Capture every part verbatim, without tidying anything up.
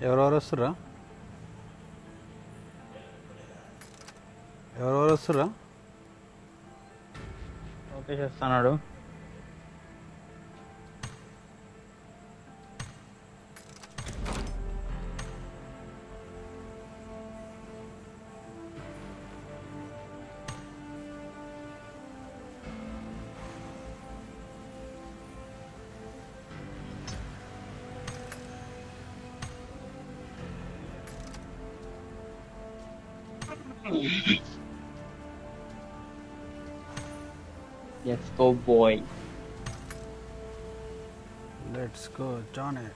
ఎవరెవరు వస్తుర్రా ఎవరెవరు వస్తుర్రా ఓకే చేస్తున్నాడు Let's go boy. Let's go Johnny.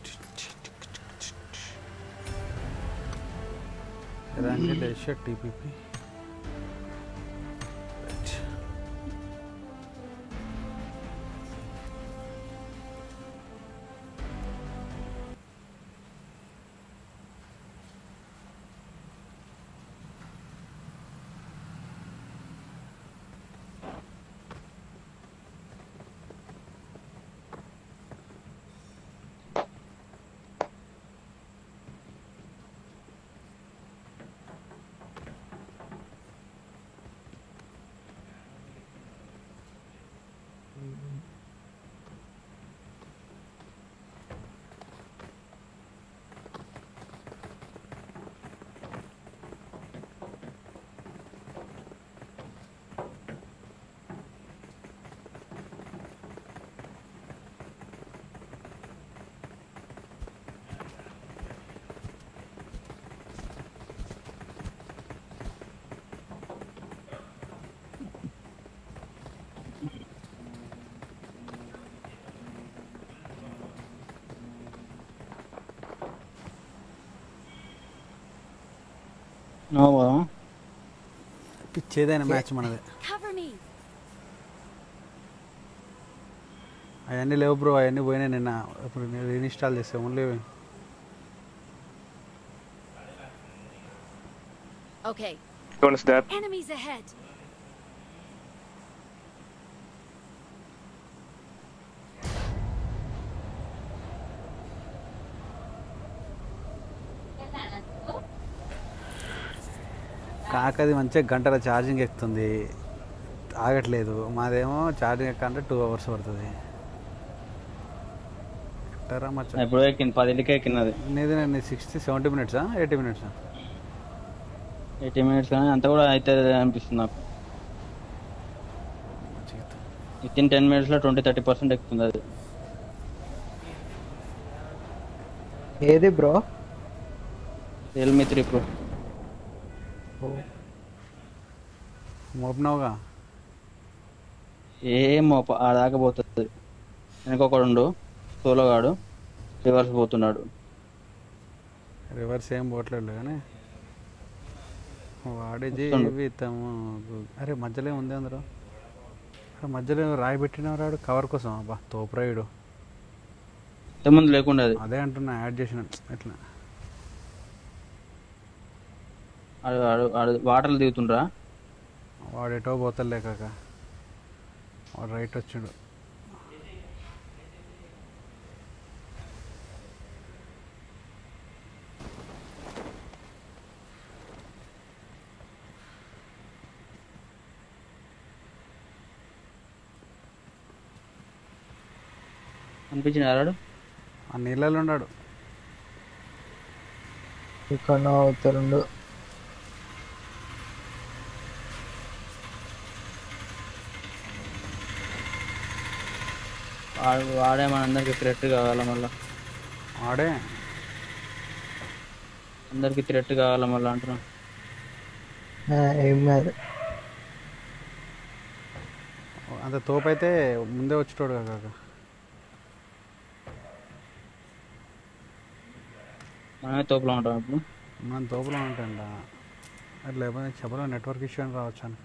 Rank Asia T P P. No, well. పిచ్చేదైన match మనది అవన్నీ లేవు బ్రో అవన్నీ పోయినాయి నిన్న ఇప్పుడు నేను రీఇన్స్టాల్ చేసా only Okay. Going to step. Enemies ahead. కాకది మంచిగా గంటల ఛార్జింగ్ ఎక్కుతుంది ఆగట్లేదు మాదేమో ఛార్జింగ్ ఎక్కంటే టూ అవర్స్ పడుతుంది ఎట్టరా మచ్చ ఇప్పుడు ఎక్కింది పదింటికి ఎక్కినది నీది నేను సిక్స్టీ సెవెంటీ మినిట్సా ఎయిటీ మినిట్సా ఎయిటీ మినిట్స్ కానీ అంత కూడా అయితే అనిపిస్తుంది నాకు విత్ ఇన్ టెన్ మినిట్స్లో ట్వంటీ థర్టీ పర్సెంట్ ఎక్కుతుంది అది ఏది బ్రో రియల్మీ త్రీ ప్రో మోపినావుగా ఏం ఆదాకా పోతుంది వెనకొకడు సోలోగాడు రివర్స్ పోతున్నాడు రివర్స్ ఏం పోవట్లేదు కానీ వాడే జీవితము అరే మధ్యలో ఉంది అందరూ మధ్యలో రాయి పెట్టిన రాడు కవర్ కోసం అబ్బా తోపురాయుడు ముందు లేకుండా అది అదే అంటున్నా యాడ్ చేసిన ఎట్లా వాటర్లు దిగుతుండ్రా వాడు ఎటో పోతలే కాక వాడు రైట్ వచ్చిండు అనిపించింది ఆడాడు ఆ నీళ్ళలో ఉన్నాడు ఇక్కడ అవుతారుండు వాడు వాడే మన అందరికి థ్రెట్ కావాల మళ్ళా వాడే అందరికి థ్రెట్ కావాల మళ్ళీ అంటున్నా ఏం కాదు అంత తోపైతే ముందే వచ్చేటోడు కాక మనమే తోపులో ఉంటాం ఇప్పుడు మనం తోపులో ఉంటాయంట అట్లా లేకపోతే చెప్పలో నెట్వర్క్ ఇష్యూ అని రావచ్చాను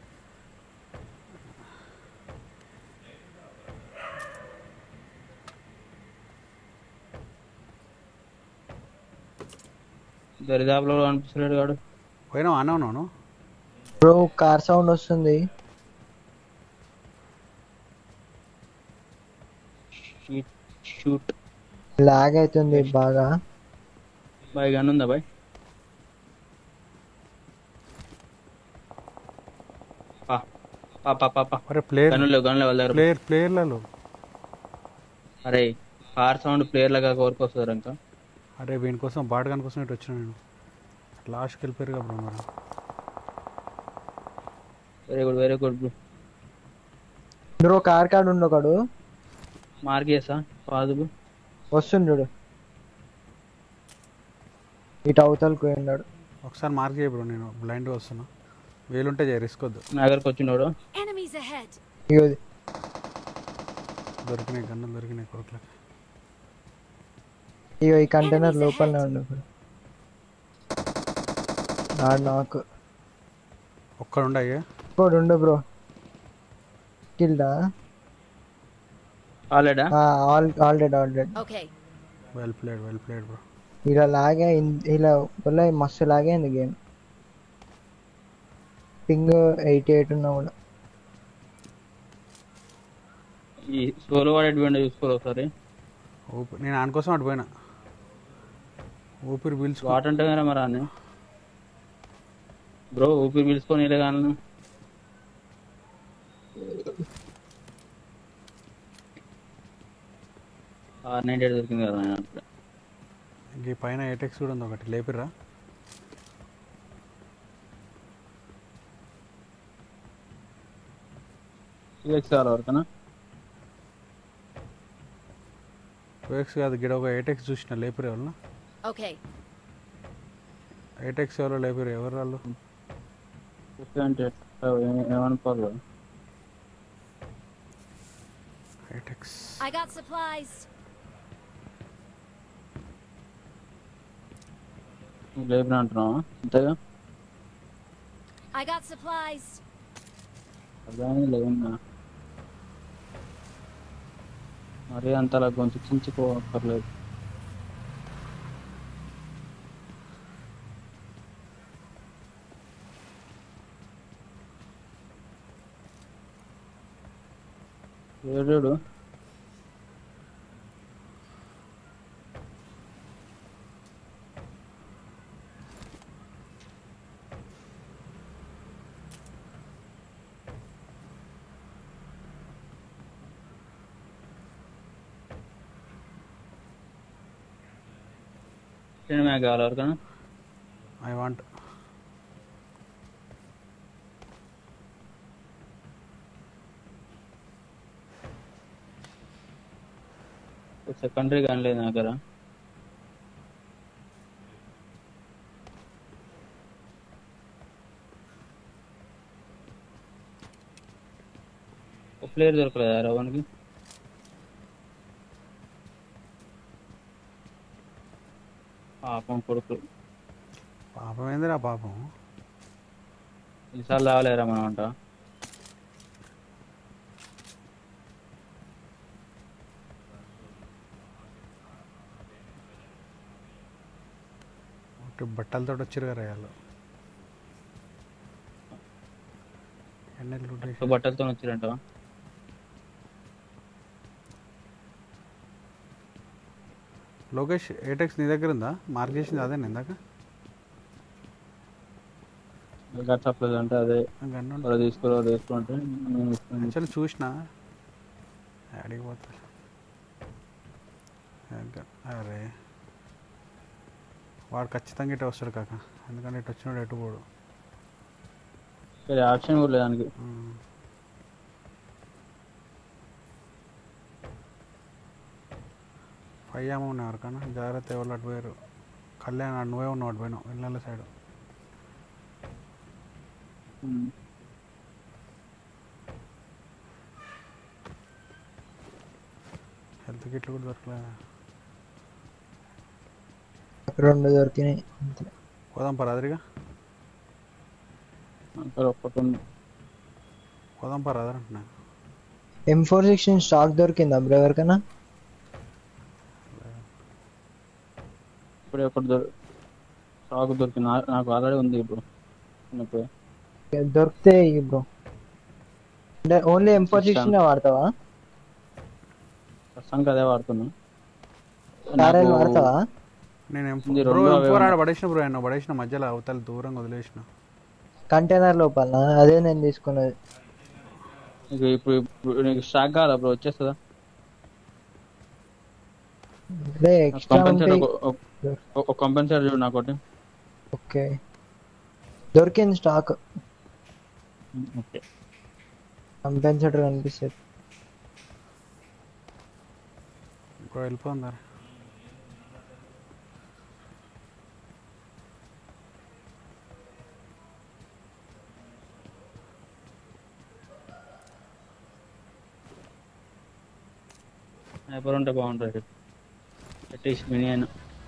దరిదాపులో అనిపిస్తలేడు కాడు పోయినావు అన్నావు బ్రో కార్ సౌండ్ వస్తుంది షూట్ లాగ్ అవుతుంది బాగా బాయ్ గన్ ఉందా బాయ్? పా పా పా పా పా అరే ప్లేయర్ గన్నులు లేవు గన్నులు వాళ్ళ దగ్గర. ప్లేయర్ ప్లేయర్లలో అరే కార్ సౌండ్ ప్లేయర్ లాగా కోరుకు వస్తారు ఇంకా. అరే వీని కోసం బాటగాని కోసం ఇటు వచ్చిన నేను లాస్ట్కి వెళ్ళిపోయారు కదా బ్రో మరి. Very good very good bro. Bro car card ఉండొకడు మార్క్ చేసా పాదుబు. వస్తుండు ఇటు అవతలకు పోయినాడు. ఒకసారి మార్క్ చేయ బ్రో, నేను బ్లైండ్గా వస్తున్నా. వేలుంటే చేయ, రిస్క్ వద్దు. నా దగ్గరకు వచ్చినోడు. Enemies ahead. ఇగో దొరికినాయి గన్నం దొరికినాయి కొరకులకి. ఇగో ఈ కంటైనర్ లోపలనే ఉండు ఇప్పుడు. ఆడు నాకు ఒక్కడుండయ్యే ఇంకోటి ఉండు బ్రో. కిల్డా ఆల్రెడా all already already Okay. Well played well played bro. ఇలా లాగే ఇన్- ఇలా వల్ల మస్తు లాగైంది గేమ్. పింగ్ ఎయిటీ ఎయిట్ ఉన్నా కూడా. ఈ సోలో వాడు ఎటువంటి చూసుకోరు ఒకసారి. ఊపి నేను ఆయన కోసం అటు పోయినా, ఊపిరి పీల్చుకో. వాట్ అంటే కదా మరి అన్న బ్రో, ఊపిరి పీల్చుకొని ఇలా కానీ ఆర్ నైన్టీ ఎయిట్ దొరికింది కదా ఆయన అట్లా. ఇంక ఈ పైన ఎయిటెక్స్ కూడా ఉంది ఒకటి, లేపిర్రా? సిఎక్స్ కావాలి ఎవరికైనా? టూ ఎక్స్ కాదు, గిడ ఒక ఎయిటెక్స్ చూసిన, లేపిరు ఎవరన్నా? Okay. ఎయిటెక్స్ ఎవరో లేపిరు, ఎవరు వాళ్ళు? అంటే ఏమనుకోవాలి. Eight x I got supplies. లేబర్ అంటున్నావా? అంతేగా I got supplies. అదే లేదన్నా. మరీ అంతలా గొంతు చించుకోవక్కర్లేదు. ఏడు సినిమా కావాలి ఎవరికైనా? I want. సెకండరీ కానీ లేదు నా దగ్గర. ఒక ప్లేయర్ దొరకలేదా రవానికి? పాపం కొడుకు. పాపం ఏందిరా పాపం. ఈసారి రావాలేరా మనం అంట. బట్టలతో వచ్చారు కదా వాళ్ళు. ఎన్నెళ్ళు బట్టలతో వచ్చిరంట. లోకేష్ ఎయిటెక్స్ నీ దగ్గర ఉందా? మార్క్ చేసింది అదే ఇందాక చెప్పలేదు అంటే అదే గన్ను తీసుకో తీసుకుంటే యాక్చువల్లీ చూసిన అడిగిపోతా. అరే వాడు ఖచ్చితంగా ఇటు వస్తాడు కాక, ఎందుకంటే ఇటు వచ్చినాడు ఎటు పోడు. సరే ఆప్షన్ కూడా లేదు దానికి. ఫైవ్ ఏమో ఉన్నాయి ఎవరికన్నా, జాగ్రత్త ఎవరు అటు పోయారు. కళ్యాణ్ నువ్వే ఉన్నావు అటు పోయినావు ఇళ్ళ సైడ్. హెల్త్ కిట్లు కూడా దొరకలేదు. రెండు దొరికినాయి అంతే. పోదాం పరాదరిగా, ఒక్కటి ఉంది. పోదాం పరాదరి అంటున్నా. ఎం ఫోర్ సిక్స్టీన్ స్టాక్ దొరికిందా బ్రో ఎవరికైనా? ఇప్పుడే ఒకటి దొరి స్టాక్ దొరికింది నాకు, ఆల్రెడీ ఉంది ఇప్పుడు. దొరికితే ఇవి బ్రో. అంటే ఓన్లీ ఎం ఫోర్ సిక్స్టీన్ వాడతావా? ప్రస్తుతానికి అదే వాడుతున్నా. టారెల్ వాడతావా? నేను ఎం ఇది బ్రో రెండు ఎం అవే ఫోర్ ఆడ ఉన్నాయి. పడేసిన బ్రో ఆయన పడేసిన మధ్యలో అవతల దూరంగా వదిలేసిన. కంటైనర్ లోపల అదే నేను తీసుకున్నది. నీకు ఇప్పుడు ఇప్పుడు నీకు స్టాక్ కావాలా బ్రో? వచ్చేస్తుందా? ఇదే ఎక్స్ట్రా కంపెన్సేట్ ఉంటాయి. ఒక కంపెన్సేట్ చూడు నాకు ఒకటి. ఓకే దొరికింది స్టాక్. ఓకే కంపెన్సేటర్ కనిపిస్తుంది. బ్రో వెళ్ళిపోందా? స్నైపర్ ఉంటే బాగుంటుంది. అట్లీస్ట్ మినీ అయినా.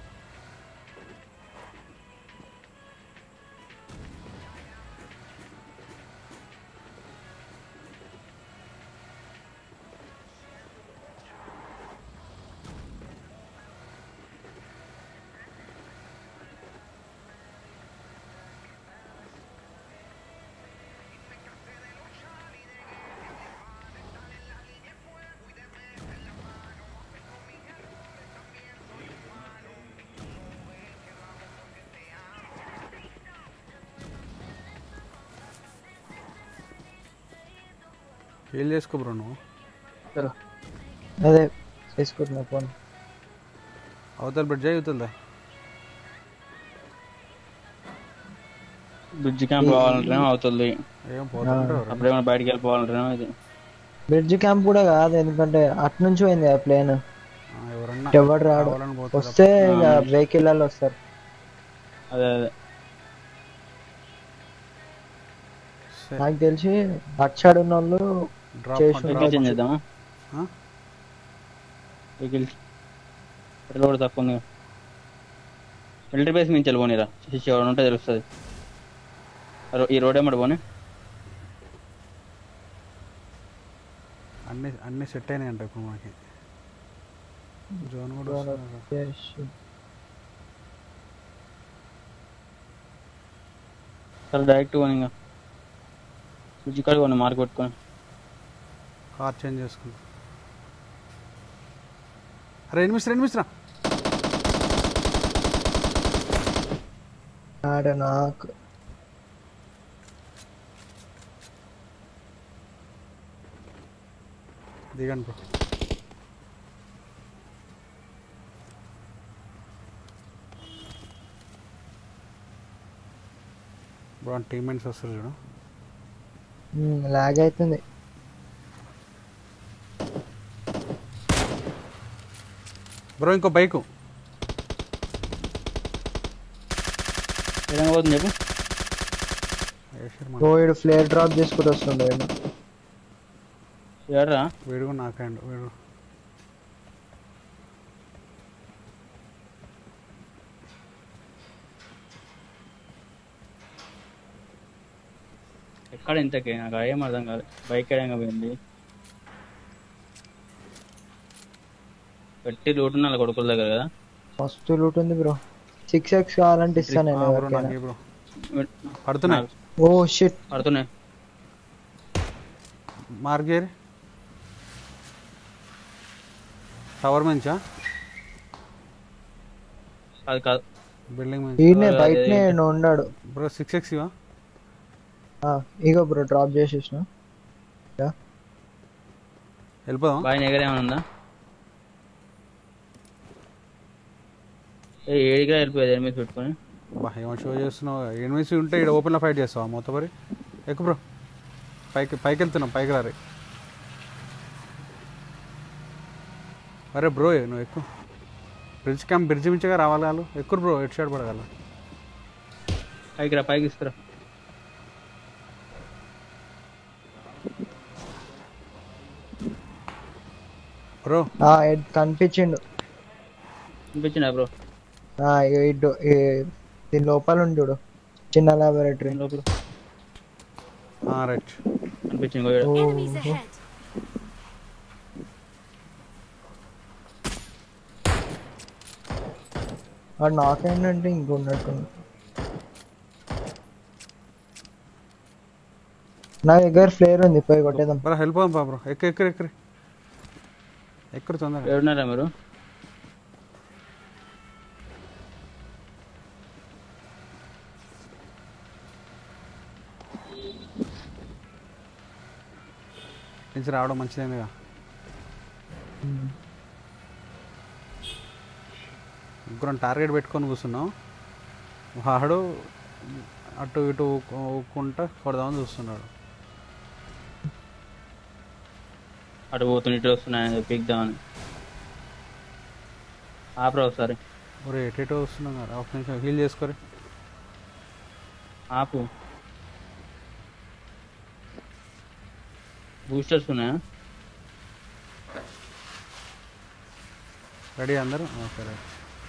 హీల్ చేసుకో బ్రో నువ్వు. చలో అదే చేసుకుంటున్నా ఫోన్. అవతల బ్రిడ్జ్ అవుతుందా? బ్రిడ్జ్ క్యాంప్ కావాలంటేనేమో అవుతుంది. ఏం పోతుంటారు అప్పుడేమైనా బయటికి వెళ్ళిపోవాలంటేనేమో ఇది. బ్రిడ్జ్ క్యాంప్ కూడా కాదు, ఎందుకంటే అటు నుంచి పోయింది ఆ ప్లేన్. ఎవరన్నా ఎవరు రాడు, కావాలని పోతారు. వస్తే ఇక వెహికల్ వస్తారు. అదే అదే సరే. నాకు తెలిసి అటు సైడ్ ఉన్న వాళ్ళు డ్రాప్ చేసి డ్రాప్ వెహికల్ చేంజ్ చేద్దామా? ఆ? వెహికల్ పెట్రోల్ కూడా తక్కువ ఉంది. మిలిటరీ బేస్ నుంచి వెళ్ళిపోనిరా, ఎవరు ఉంటే తెలుస్తుంది. ఈ రోడ్ ఏమట పోనీ. అన్ని అన్ని సెట్ అయినాయి అంట ఇప్పుడు మనకి. జోన్ కూడా వస్తుంది. చేసి సరే డైరెక్ట్ పోనీ, ఇంకా బ్రిడ్జ్ కాడ పోనీ మార్క్ పెట్టుకొని. కార్ చేంజ్ చేసుకుంటా. అరే ఎనిమిస్ ఎనిమిస్ రా. ఆడ నాకు దిగండి బ్రో. బ్రో టీమ్మేట్స్ వస్తారు చూడు. లాగ్ అవుతుంది. బ్రో ఇంకో బైకు. ఏదైనా పోతుంది చెప్పు. వీడు ఫ్లేర్ డ్రాప్ చేసుకుంటూ వస్తుండే. ఏడరా వీడు కూడా నాకండి వీడు. ఎక్కడ ఇంతకే నాకు ఏం అర్థం కాదు. బైక్ ఎడంగా పోయింది. గట్టి లూట్ ఉన్న కొడుకుల దగ్గర కదా. ఫస్ట్ లూట్ ఉంది బ్రో. సిక్స్ ఎక్స్ కావాలంటే ఇస్తాను నేను బ్రో ఎవరికైనా. నాకు బ్రో పడుతున్నాయి. ఓ షిట్ పడుతున్నాయి. మార్గేరి టవర్ మంచా? కాదు కాదు బిల్డింగ్ మంచి. ఈయనే బయటనే ఉన్నాడు బ్రో. సిక్స్ ఎక్స్ ఇవా? ఇగో బ్రో డ్రాప్ చేసేసిన. వెళ్ళిపోదాం. బాయ్ దగ్గర ఏమైనా ఉందా? ఏ ఏడిగా వెళ్ళిపోయేది ఎనిమిది పెట్టుకొని. బా ఏమో షో చేస్తున్నావు. ఎనిమిది ఉంటే ఇక్కడ ఓపెన్లో ఫైట్ చేస్తావా మొత్తం మరి? ఎక్కువ బ్రో. పైకి పైకి వెళ్తున్నాం. పైకి రారే. అరే బ్రో నువ్వు ఎక్కువ. బ్రిడ్జ్ క్యాంప్ బ్రిడ్జ్ మించగా రావాలి వాళ్ళు. ఎక్కువ బ్రో ఎటు సైడ్ పడగల. పైకి రా, పైకి ఇస్తారా. బ్రో కనిపించిండు. అనిపించిందా బ్రో? దీని లోపల ఉండు చిన్న లాబొరేటరీ లోపల రైట్ అనిపించింది. Enemies ahead. వాడు నాకేంటంటే ఇంకొన్నట్టు. నా దగ్గర ఫ్లేర్ ఉంది, పోయి కొట్టేద్దాం. బ్రో వెళ్ళిపోదాం బా బ్రో. ఎక్కడ ఎక్కడ ఎక్కడ ఎక్కడ తొందరగా. ఎవరున్నారా మీరు? నుంచి రావడం మంచిదేగా. ముగ్గురం టార్గెట్ పెట్టుకొని కూర్చున్నాం. వాడు అటు ఇటు ఊక్కుంటా కొడదామని చూస్తున్నాడు. అటు పోతున్న ఇటు వస్తున్నాయని చెప్పి ఎగ్దామని ఆపరా ఒకసారి. ఒరే ఎటు ఇటు వస్తున్నాం కదా, ఒక నిమిషం హీల్ చేసుకోరి. ఆపు. బూస్టర్స్ ఉన్నాయా? రెడీ అందరూ? Okay right.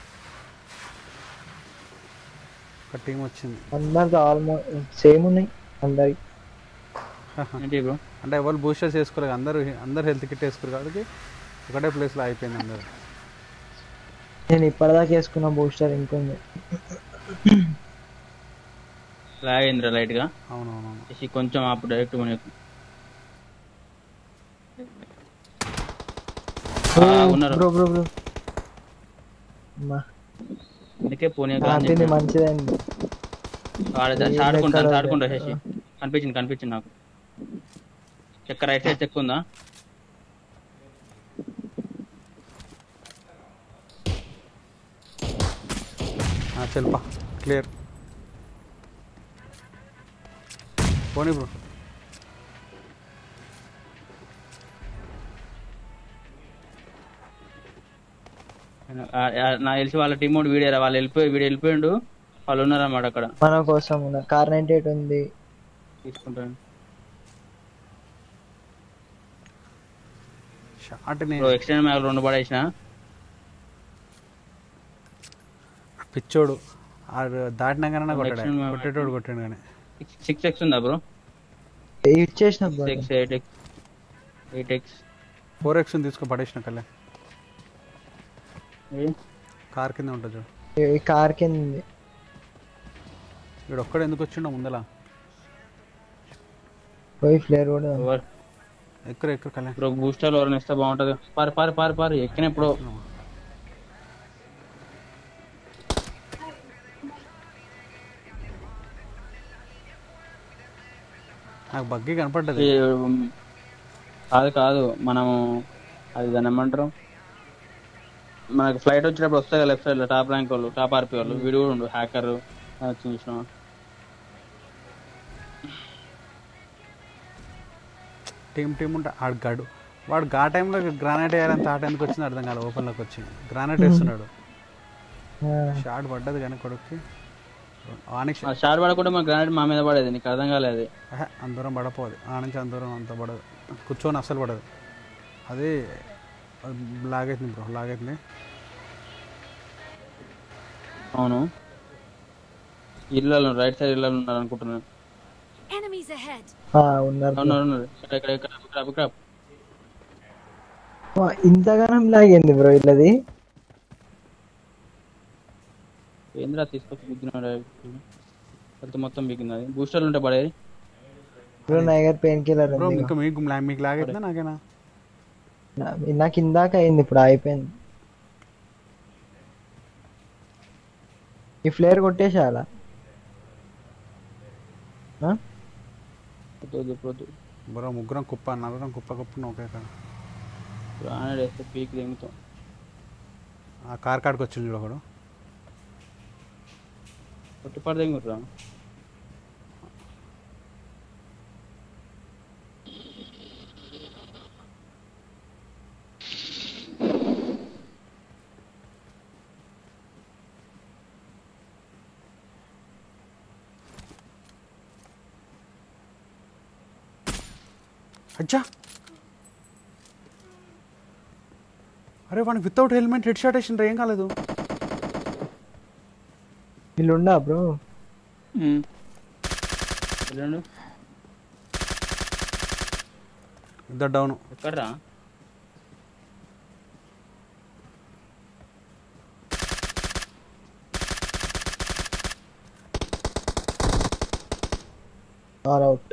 ఒక టీం వచ్చింది. అందరితో ఆల్మోస్ట్ సేమ్ ఉన్నాయి అందరి. ఏంటి బ్రో? అంటే ఎవరు బూస్టర్స్ వేసుకోలేదు, అందరూ అందరు హెల్త్ కిట్ వేసుకోరు కాబట్టి ఒకటే ప్లేస్లో అయిపోయింది అందరు. నేను ఇప్పటిదాకా వేసుకున్న బూస్టర్ ఇంకొంది. లాగ్ అయిందిరా లైట్గా. అవునవునవును. కొంచెం ఆపు, డైరెక్ట్ కొనేకు. ఉన్నారు బ్రో బ్రో బ్రో అమ్మా అందుకే పోనీ తిండి మంచిదండి. ఆడుకుంటాను ఆడుకుంటా శశి. కనిపించింది కనిపించింది నాకు. చెక్క రైట్ సైడ్ చెక్ ఉందా? చెల్పా క్లియర్. పోనీ బ్రో. నాకు తెలిసి వాళ్ళ టీమ్ వీడియో వాళ్ళు వెళ్ళిపోయి వీడు వెళ్ళిపోయిండు. వాళ్ళు ఉన్నారన్నమాట అక్కడ. మన కోసం ఉన్నారు. కార్ నైన్టీ ఎయిట్ ఉంది తీసుకుంటాను. ఎక్స్టెండ్ మ్యాగ్ రెండు పడేసిన. పిచ్చోడు దాటినాకనే కొట్టాడు, కొట్టేటోడు కొట్టాడు కానీ. సిక్స్ ఎక్స్ ఉందా బ్రో? ఇచ్చేసిన six eight X eight X four X తీసుకొని పడేసిన కల్లా. కార్ కింద ఉంటుంది చూడు. ఈ కార్ కింద ఉంది. ఇక్కడ ఒక్కడు ఎందుకు వచ్చిండో ముందలా. పోయి ఫ్లేర్ కూడా ఎక్కడ ఎక్కడ కల్లా. ఇప్పుడు బూస్టర్లు ఎవరైనా ఇస్తే బాగుంటుంది. పారి పారి పారి పారి ఎక్కినప్పుడు నాకు బగ్గి కనపడ్డది. కాదు కాదు మనము అది దాన్ని ఏమంటారు, మనకి ఫ్లైట్ వచ్చేటప్పుడు వస్తాయి కదా లెఫ్ట్ సైడ్ లో టాప్ ర్యాంక్ వాళ్ళు, టాప్ ఆర్పీ వాళ్ళు. వీడు కూడా ఉండు హ్యాకర్ చూసిన. టీం టీం ఉంటే ఆడు గడు వాడు గా టైంలో గ్రానైట్ వేయాలని తాట ఎందుకు వచ్చింది అర్థం కాదు. ఓపెన్లోకి వచ్చి గ్రానైట్ వేస్తున్నాడు. షార్ట్ పడ్డది కానీ కొడుక్కి. షార్ట్ పడకుండా మా గ్రానైట్ మా మీద పడేది. నీకు అర్థం కాలేదు. అందరం పడపోదు ఆ నుంచి అందరం అంత పడదు. కూర్చొని అస్సలు పడదు. అది లాగైతుంది బ్రో, లాగైతుంది. అవును ఇళ్ళలో రైట్ సైడ్ ఇళ్ళలో ఉన్నారు అనుకుంటున్నాను. Enemies ahead. ఉన్నారు ఉన్నారు ఇక్కడ ఇక్కడ ఇక్కడ ఇక్కడ. ఇంతగానం లాగింది బ్రో ఇల్లది. ఏంద్రా తీసుకొచ్చి బిగ్గినాడు మొత్తం బిగ్గింది. అది బూస్టర్లు ఉంటే పడేది బ్రో. నైగర్ పెయిన్ కిల్లర్ బ్రో. మీకు మీకు మీకు లాగైతుందా నాకేనా? నాకు ఇందాక అయింది, ఇప్పుడు అయిపోయింది. ఈ ఫ్లేర్ కొట్టేసాలా? బ్రో ముగ్గురం కుప్ప నలుగురం కుప్ప కుప్ప ఒకే కాడ వేస్తే పీక్ దిగుతాం. ఆ కార్ కాడికి వచ్చింది చూడ ఒకడు. కొట్టుపాటు దిగుతురా. అచ్చా అరే వాడికి వితౌట్ హెల్మెట్ హెడ్ షాట్ వేసిండ్రు, ఏం కాలేదు. వీళ్ళుండా బ్రో. ఇద్దరు డౌన్. ఎక్కడ్రా? All out.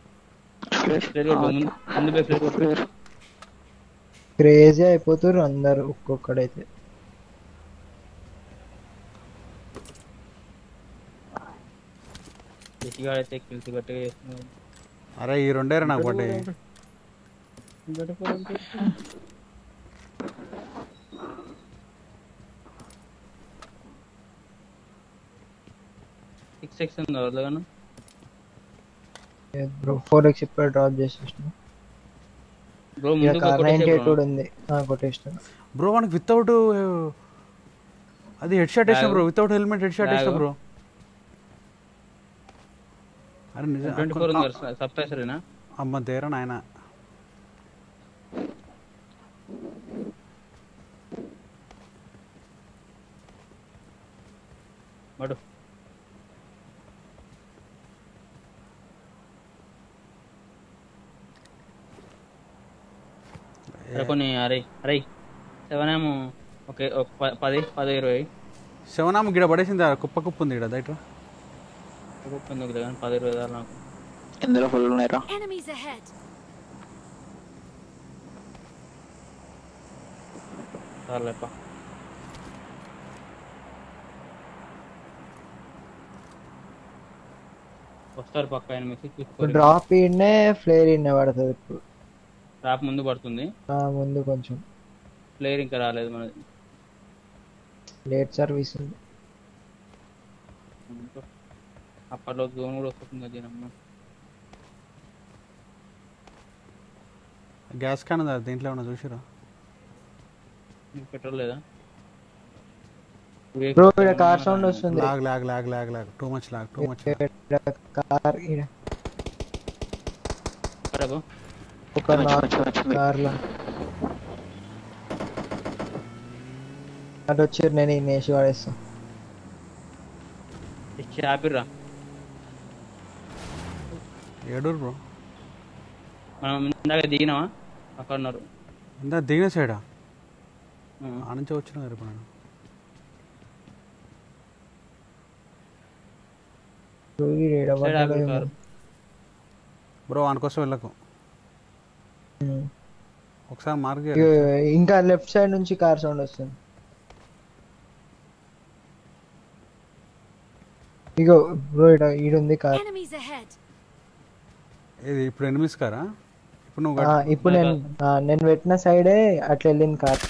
క్రేజీ అయిపోతారు అందరు ఒక్కొక్కడైతే. అరే ఈ రెండేరా నాకు పడ్డాయి. సిక్స్ ఎక్స్ ఉంది వదలగాను. బ్రో ఫోర్ ఎక్స్ ఇప్పుడు డ్రాప్ చేసేసిన. బ్రో ఇక ముందుకు కార్ నైన్టీ ఎయిట్ కొట్టేసే కూడా ఉంది. ఆ, కొట్టేసిన. బ్రో మనకి వితౌట్ అది హెడ్ షాట్ వేసిన Lag. Bro, without helmet headshot వేసిన Lag. బ్రో. అరే నిజం ట్వంటీ ఫోర్ ఉంది కదా సబ్స్క్రైబరేనా అమ్మ తేరా నాయన. బడు అరే కొన్ని అరే అరే సెవెన్ ఏమో ఓకే ఒక ప- పది పది ఇరవై శివనామ గిడ పడేసింది, ఆ కుప్ప కుప్ప ఉంది ఇక్కడ దయట. ఎందుకు కానీ పది ఇరవై దాకా నాకు ఇందులో ఫుల్ ఉన్నాయిరా. Enemies ahead. చాలేప. వస్తారు పక్క ఆయన మెసేజ్ చూసుకోవాలి. డ్రాప్ ఇన్నే ఫ్లేర్ ఇన్నే పడుతుంది ఇప్పుడు. ట్రాప్ ముందు పడుతుంది, ఆ, ముందు కొంచెం ప్లేయర్ ఇంకా రాలేదు మనది. లేట్ సర్వీస్ ఉంది. అప్పట్లో జోన్ కూడా వస్తుంది కదా దీనమ్మ. గ్యాస్ క్యాన్ ఉంది, దీంట్లో ఏమన్నా చూసిరా? నీకు పెట్రోల్ లేదా? బ్రో ఇక్కడ కార్ సౌండ్ వస్తుంది. Lag lag lag lag lag too much lag too much. Car ఈడ ఇక్కడ బో. ఒక కార్ లో అటు వచ్చారు, నేను ఈ నేసి వాడేస్తా. ఇచ్చి ఆపిర్రా. ఏడూరు బ్రో, మనం ఇందాక దిగినావా? అక్కడ ఉన్నారు. ఇందా దిగిన సైడా? ఆ. ఆ నుంచే వచ్చిన రేపు నేను. ఈడ ఈడ సైడ్ పడ్డాడు ఆపిర్రు ఏమో. కారు. బ్రో వానికోసం వెళ్ళకు, ఉమ్. ఒకసారి మార్క్ ఇగో, ఇంకా లెఫ్ట్ సైడ్ నుంచి కార్ సౌండ్ వస్తుంది. ఇగో బ్రో ఇడ ఈడుంది కార్. Enemies ahead. ఇది ఇప్పుడు ఎనిమిస్ కారా? ఇప్పుడు నువ్వు ఆ, ఇప్పుడు నేను ఆ, నేను పెట్టిన సైడే అట్లా వెళ్ళింది కార్.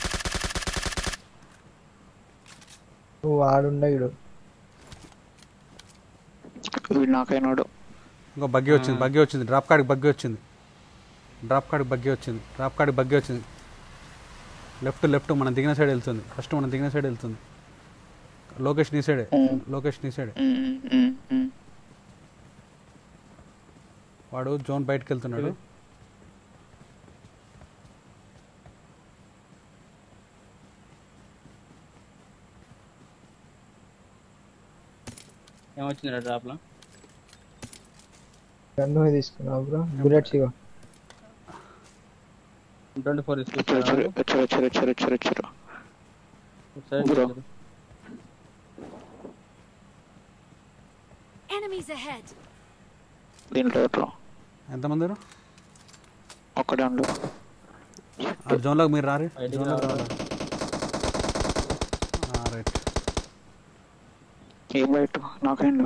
నువ్వు ఆడుండ ఇడు. వీడు నాకైనాడు. ఇంకో బగ్గి వచ్చింది, బగ్గి వచ్చింది, డ్రాప్ కాడికి బగ్గి వచ్చింది, డ్రాప్ కాడికి బగ్గి వచ్చింది, డ్రాప్ కాడికి బగ్గి వచ్చింది. లెఫ్ట్ లెఫ్ట్ మనం దిగిన సైడ్ వెళ్తుంది, ఫస్ట్ మనం దిగిన సైడ్ వెళ్తుంది. లోకేష్ నీ సైడే, లోకేష్ నీ సైడే. ఉమ్, ఉమ్, ఉమ్. వాడు జోన్ బయటకు వెళ్తున్నాడు. ఏమొచ్చిందిరా డ్రాప్ లో? గన్ను తీసుకున్నావు బ్రో. బుల్లెట్స్ ఇగో. ట్వంటీ ఫోర్ వచ్చారు వచ్చారు వచ్చారు వచ్చారు వచ్చారు వచ్చారు వచ్చారు. Bro. Enemies ahead. దీంట్లో ఎవరు? ఎంతమంది రా? ఒక్కడే ఉండు. ఆ జోన్లోకి మీరు రారే, బయటికి జోన్లోకి రావాలి. రావాలి. రైట్. ఏం బయట నాకైండు.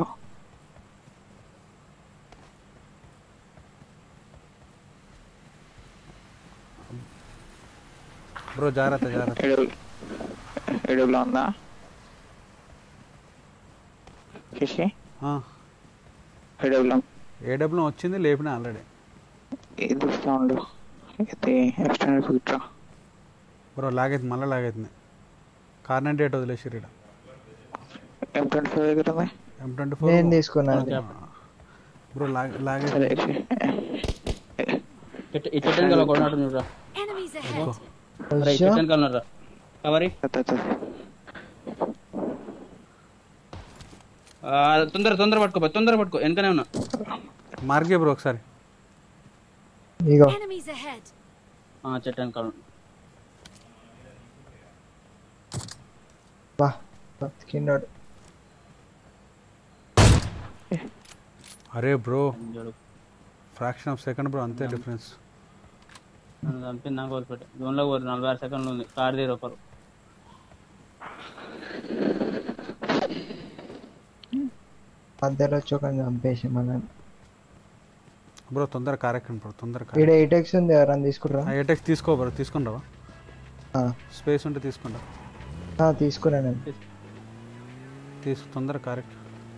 బ్రో జాగ్రత్త జాగ్రత్త. ఎడబుల్ ఎడబుల్ ఉందా? చేసి ఎడబుల్ ఏడబ్ల్యూ వచ్చింది, లేపిన ఆల్రెడీ. ఇది చూస్తా ఉండు. అయితే ఎక్స్టర్నల్ ఫిల్టర్ బ్రో లాగైతుంది, మళ్ళీ లాగైతుంది. కార్ నైన్టీ ఎయిట్ వదిలేసి ఇక్కడ ఎం ట్వంటీ ఫైవ్ దగ్గర ఉంది. ఎం ట్వంటీ ఫోర్ నేను తీసుకున్నాను. బ్రో లాగ్ సరే లాగైతుంది. ఈ చెట్టు కల కొన్నాడు నువ్వురా. Enemies ahead. అరే ఈ చెట్టు కలనరా కవరి. తొందర తొందర పట్టుకో, తొందర పట్టుకో, వెనకనే ఉన్నా. మార్గే బ్రో ఒకసారి. ఇగో Enemies ahead. చెట్టు వెనకాల బా బతికినాడు. అరే బ్రో చూడు. ఫ్రాక్షన్ ఆఫ్ సెకండ్ బ్రో, అంతే డిఫరెన్స్. చంపింది నాకు వదిలిపెట్టు. జోన్లో పోరు, నలభై ఆరు సెకండ్లు ఉంది. కార్ తీరు ఒకరు. మధ్యలో వచ్చి ఒక చంపేసి మనని. బ్రో తొందర కారెక్కండి బ్రో తొందర ఈడ ఎయిట్ ఎక్స్ ఉంది ఎవరన్నా తీసుకురా ఎయిటెక్స్ తీసుకో బ్రో తీసుకుని రావా స్పేస్ ఉంటే తీసుకుంటా తీసుకురా నేను తీసుకు తొందర కరెక్ట్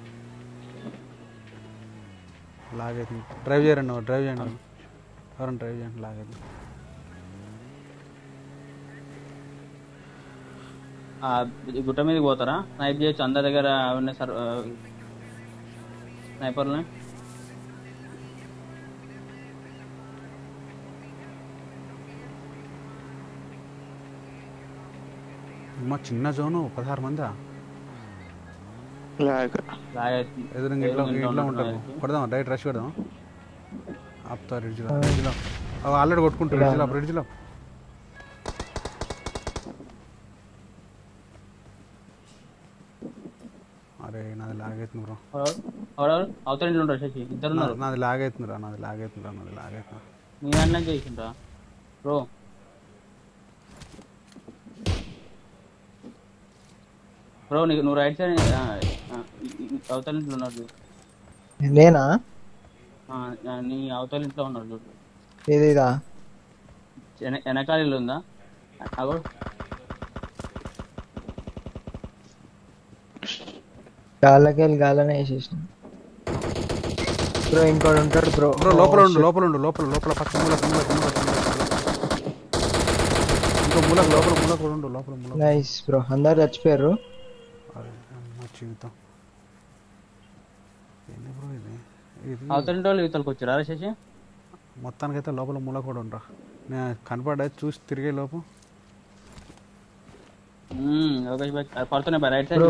లాగైతుంది డ్రైవ్ చేయరండి డ్రైవ్ చేయండి ఎవరైనా డ్రైవ్ చేయండి లాగైతుంది గుట్ట మీదకి పోతారా స్నైప్ చేయొచ్చు అందరి దగ్గర ఉన్నాయి సార్ స్నైపర్లు మా చిన్న జోను పదహారు మందా ఎదురు ఇంట్లో ఇంట్లో ఉంటారు కొడదాం డైరెక్ట్ రష్ పెడదాం ఆపుతారు రిడ్జ్లో రిడ్జ్లో ఆల్రెడీ కొట్టుకుంటారు రిడ్జ్లో రిడ్జ్లో అరే నాది లాగ్ అవుతుంది బ్రో అవతల ఇంట్లో ఉంటారు శశి ఇద్దరు ఉన్నారు నాది లాగ్ అవుతుందిరా నాది లాగ్ అవుతుందిరా నాది లాగ్ అవుతుంది మీ అన్న చేసిండ్రా బ్రో బ్రో నీకు నువ్వు రైట్ సైడ్ అవతల ఇంట్లో ఉన్నాడు నేనా నీ అవతల ఇంట్లో ఉన్నాడు చూడు ఏదేదా వెనకాల ఇల్లు ఉందా అగో గాలకి వెళ్ళి గాలనే వేసేసిన బ్రో ఇంకోటి ఉంటాడు బ్రో బ్రో లోపల ఉండు లోపల ఉండు లోపల లోపల పక్క మూల ఇంకో మూలకు లోపల మూలకు ఉండు లోపల మూల నైస్ బ్రో అందరు చచ్చిపోయారు జీవితం ఏంటి బ్రో ఇది ఇది అవతల వాళ్ళు ఇవతలకి వచ్చారా శశి మొత్తానికైతే లోపల మూల కూడా ఉండరా నేను కనపడ్డా చూసి తిరిగే లోపు పడుతున్నాయి by right side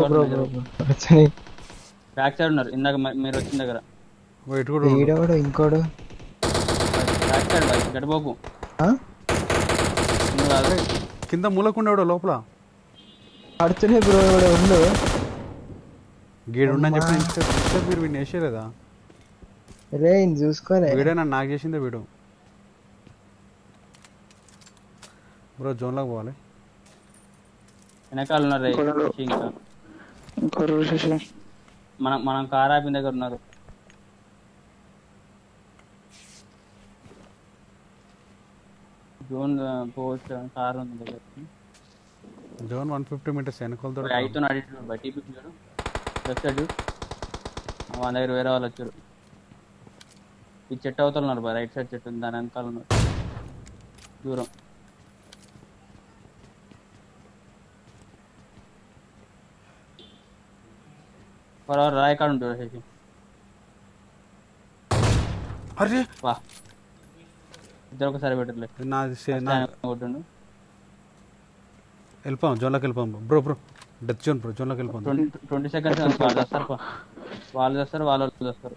back side ఉన్నారు ఇందాక మీరు వచ్చిన దగ్గర ఈడోడు ఇంకోడు బ్యాక్ సైడ్ బై గడిపోకు కింద మూలకుండేవాడు లోపల పడుతున్నాయి బ్రో ఎవడో ఉండు గీడు ఉండని చెప్పి మీరు వీడిని వేసేలేదా రే చూసుకోలే వీడే నన్ను నాకు చేసిందే వీడు బ్రో జోన్లోకి పోవాలి వెనకాల ఉన్నారు ఇంకా మనం మనం కార్ ఆపిన దగ్గర ఉన్నారు జోన్ పోస్ట్ కార్ ఉంది దగ్గర జోన్ వన్ ఫిఫ్టీ మీటర్స్ వెనకాలతో అయితే అడిగి బట్టి చూడు లెఫ్ట్ సైడ్ మన దగ్గర వేరే వాళ్ళు వచ్చారు ఈ చెట్టు అవతల ఉన్నారు బా రైట్ సైడ్ చెట్టు ఉంది దాని వెనకాల ఉన్నారు దూరం బరాబర్ రాయి కాడ ఉంటుంది శశి అరే వా ఇద్దరు ఒకసారి పెట్టలే నాది కొట్టుండు వెళ్ళిపోయాం జోన్లోకి వెళ్ళిపోయాం bro bro death zone bro జోన్లోకి వెళ్ళిపోయాం ట్వంటీ ట్వంటీ సెకండ్స్ వాళ్ళు చేస్తారు వాళ్ళు చేస్తారు వాళ్ళు వాళ్ళు చేస్తారు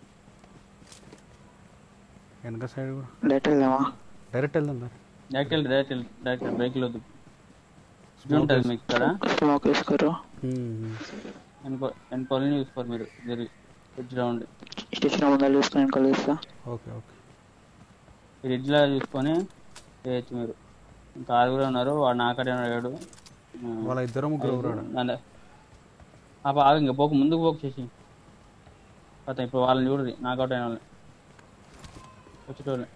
వెనక సైడ్ కూడా డైరెక్ట్ వెళ్దామా డైరెక్ట్ వెళ్దాం డైరెక్ట్ వెళ్ళి డైరెక్ట్ వెళ్ళి డైరెక్ట్ బైక్లో వద్దు ఉంటుంది మీకు ఇక్కడ స్మోక్ వేసుకోరు ఎన్కో ఎన్కోలని చూసుకోరు మీరు జరిగి రిడ్జ్ రౌండ్ స్టేషన్ ముందర చూసుకొని వెనకాల చూస్తా ఓకే ఓకే ఈ రిడ్జ్లో చూసుకొని చేయొచ్చు మీరు ఇంకా ఆరుగురు ఉన్నారు వాడు నాకడే అడిగాడు వాళ్ళ ఇద్దరు ముగ్గురు పాప ఆగు ఇంకా పోకు ముందుకు పోకు చేసి పోతా ఇప్పుడు వాళ్ళని చూడదు నాకౌట్ అయిన వాళ్ళని వచ్చేటోళ్ళని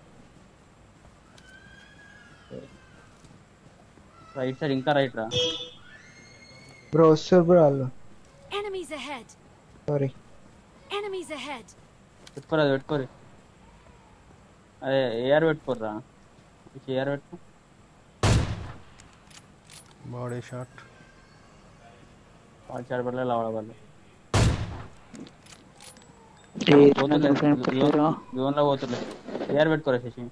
రైట్ సైడ్ ఇంకా రైట్ రా బ్రో వస్తారు బ్రో వాళ్ళు Enemies ahead. Sorry Enemies ahead. పెట్టుకోరు అది పెట్టుకోరు అదే ఏఆర్ పెట్టుకోర్రా ఏఆర్ పెట్టుకో బాడీ షాట్ వాళ్ళు చెడపడలే లావడ వాళ్ళు జోన్ లో పోతులే ఏఆర్ పెట్టుకోరా శశి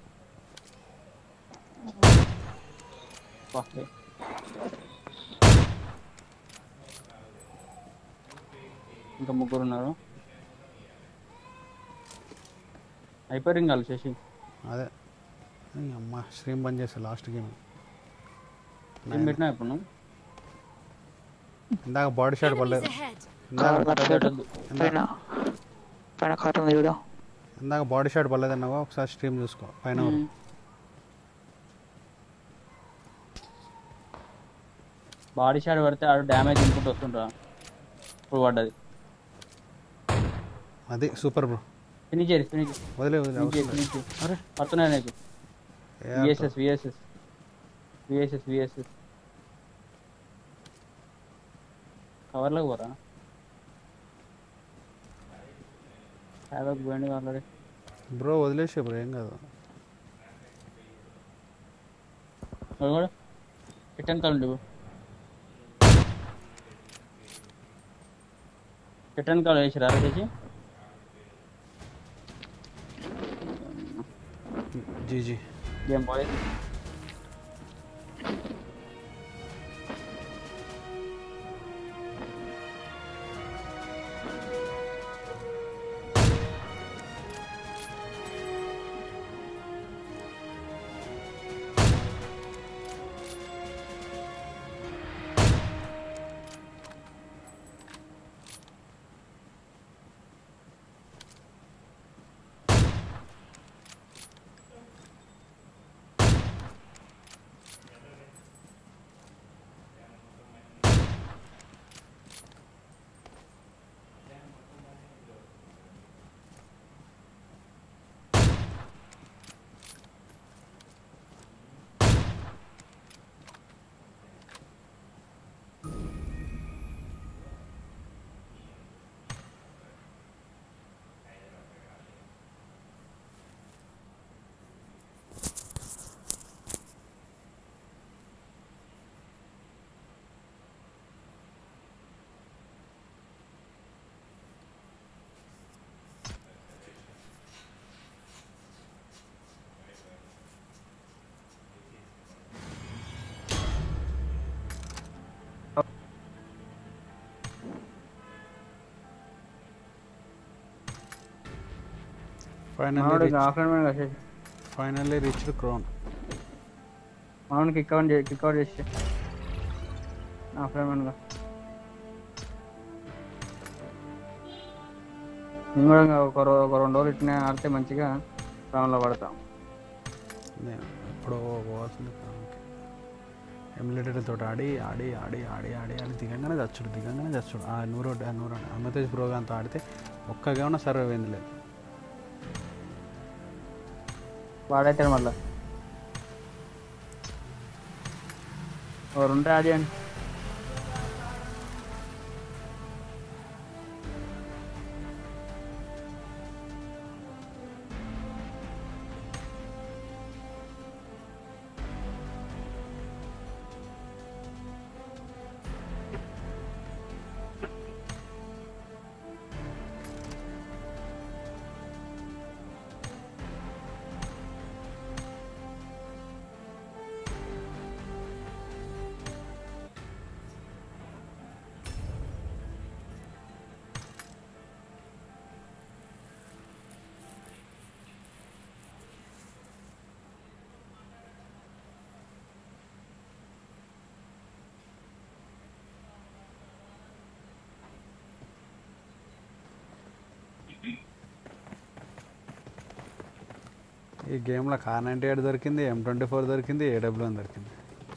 ఇంకా ముగ్గురు ఉన్నారు అయిపోయారు ఇంకా శశి అదే అమ్మ స్ట్రీమ్ బంద్ చేస్తా లాస్ట్ గేమ్ ఏం పెట్టినా ఇప్పుడు నువ్వు ఇందాక బాడీ షాట్ పడలేదు పైన పైన కార్ ఉంది చూడ ఇందాక బాడీ షాట్ పడలేదు అన్నావా ఒకసారి స్ట్రీమ్ చూసుకో పైన బాడీ షాట్ పడితే ఆడు డ్యామేజ్ ఇంపుట్ వస్తుంటా ఇప్పుడు పడ్డది అది సూపర్ బ్రో ఫినిష్ చేయి ఫినిష్ వదిలే వదిలే ఫినిష్ చేయి అవసరం ఫినిష్ లేదు. చేయి అరే పడుతున్నాయి నీకు ఏ విఎస్ఎస్ విఎస్ఎస్ విఎస్ఎస్ విఎస్ఎస్ కవర్లోకి పోరా హ్యావక్ పోయింది ఆల్రెడీ బ్రో వదిలేసే బ్రో ఏం కాదు. అది కూడా రిటర్న్ కాల్ ఉండి రిటర్న్ కాల్ వేసి రా చేసి GG game boy finally offline వచ్చేసి ఫైనల్లీ రీచ్డ్ క్రౌన్. మనకి కిక్ అవుట్ కిక్ అవుట్ చేసి ఆఫ్లైన్ గా నేను కూడా ఒక రో- ఒక రెండు రోజులు ఇట్లా ఆడితే మంచిగా రౌండ్లో పడతాం. నేను ఎప్పుడో పోవాల్సింది క్రౌన్కి. ఎమ్యులేటర్ తోటి ఆడి ఆడి ఆడి ఆడి ఆడి ఆడి దిగంగానే చచ్చుడు దిగంగానే చచ్చుడు. ఆ నూరు ఆ నూరు అమృతేజ్ ప్రోగాంతో ఆడితే ఒక్క గేమ్న సర్వే అయింది లేదు. వాడైతే మళ్ళా ఎవరుంటే ఆడియండి. ఈ గేమ్లో కార్ నైంటీ ఎయిట్ దొరికింది, ఎం ట్వంటీ ఫోర్ దొరికింది, ఏడబ్ల్యూఎన్ దొరికింది.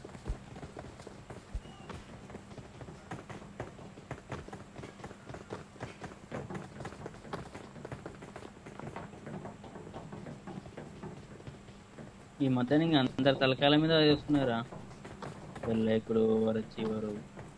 ఈ మధ్య ఇంకా అందరి తలకాయల మీద చేస్తున్నారా పెళ్ళెక్కుడు వరచివరు.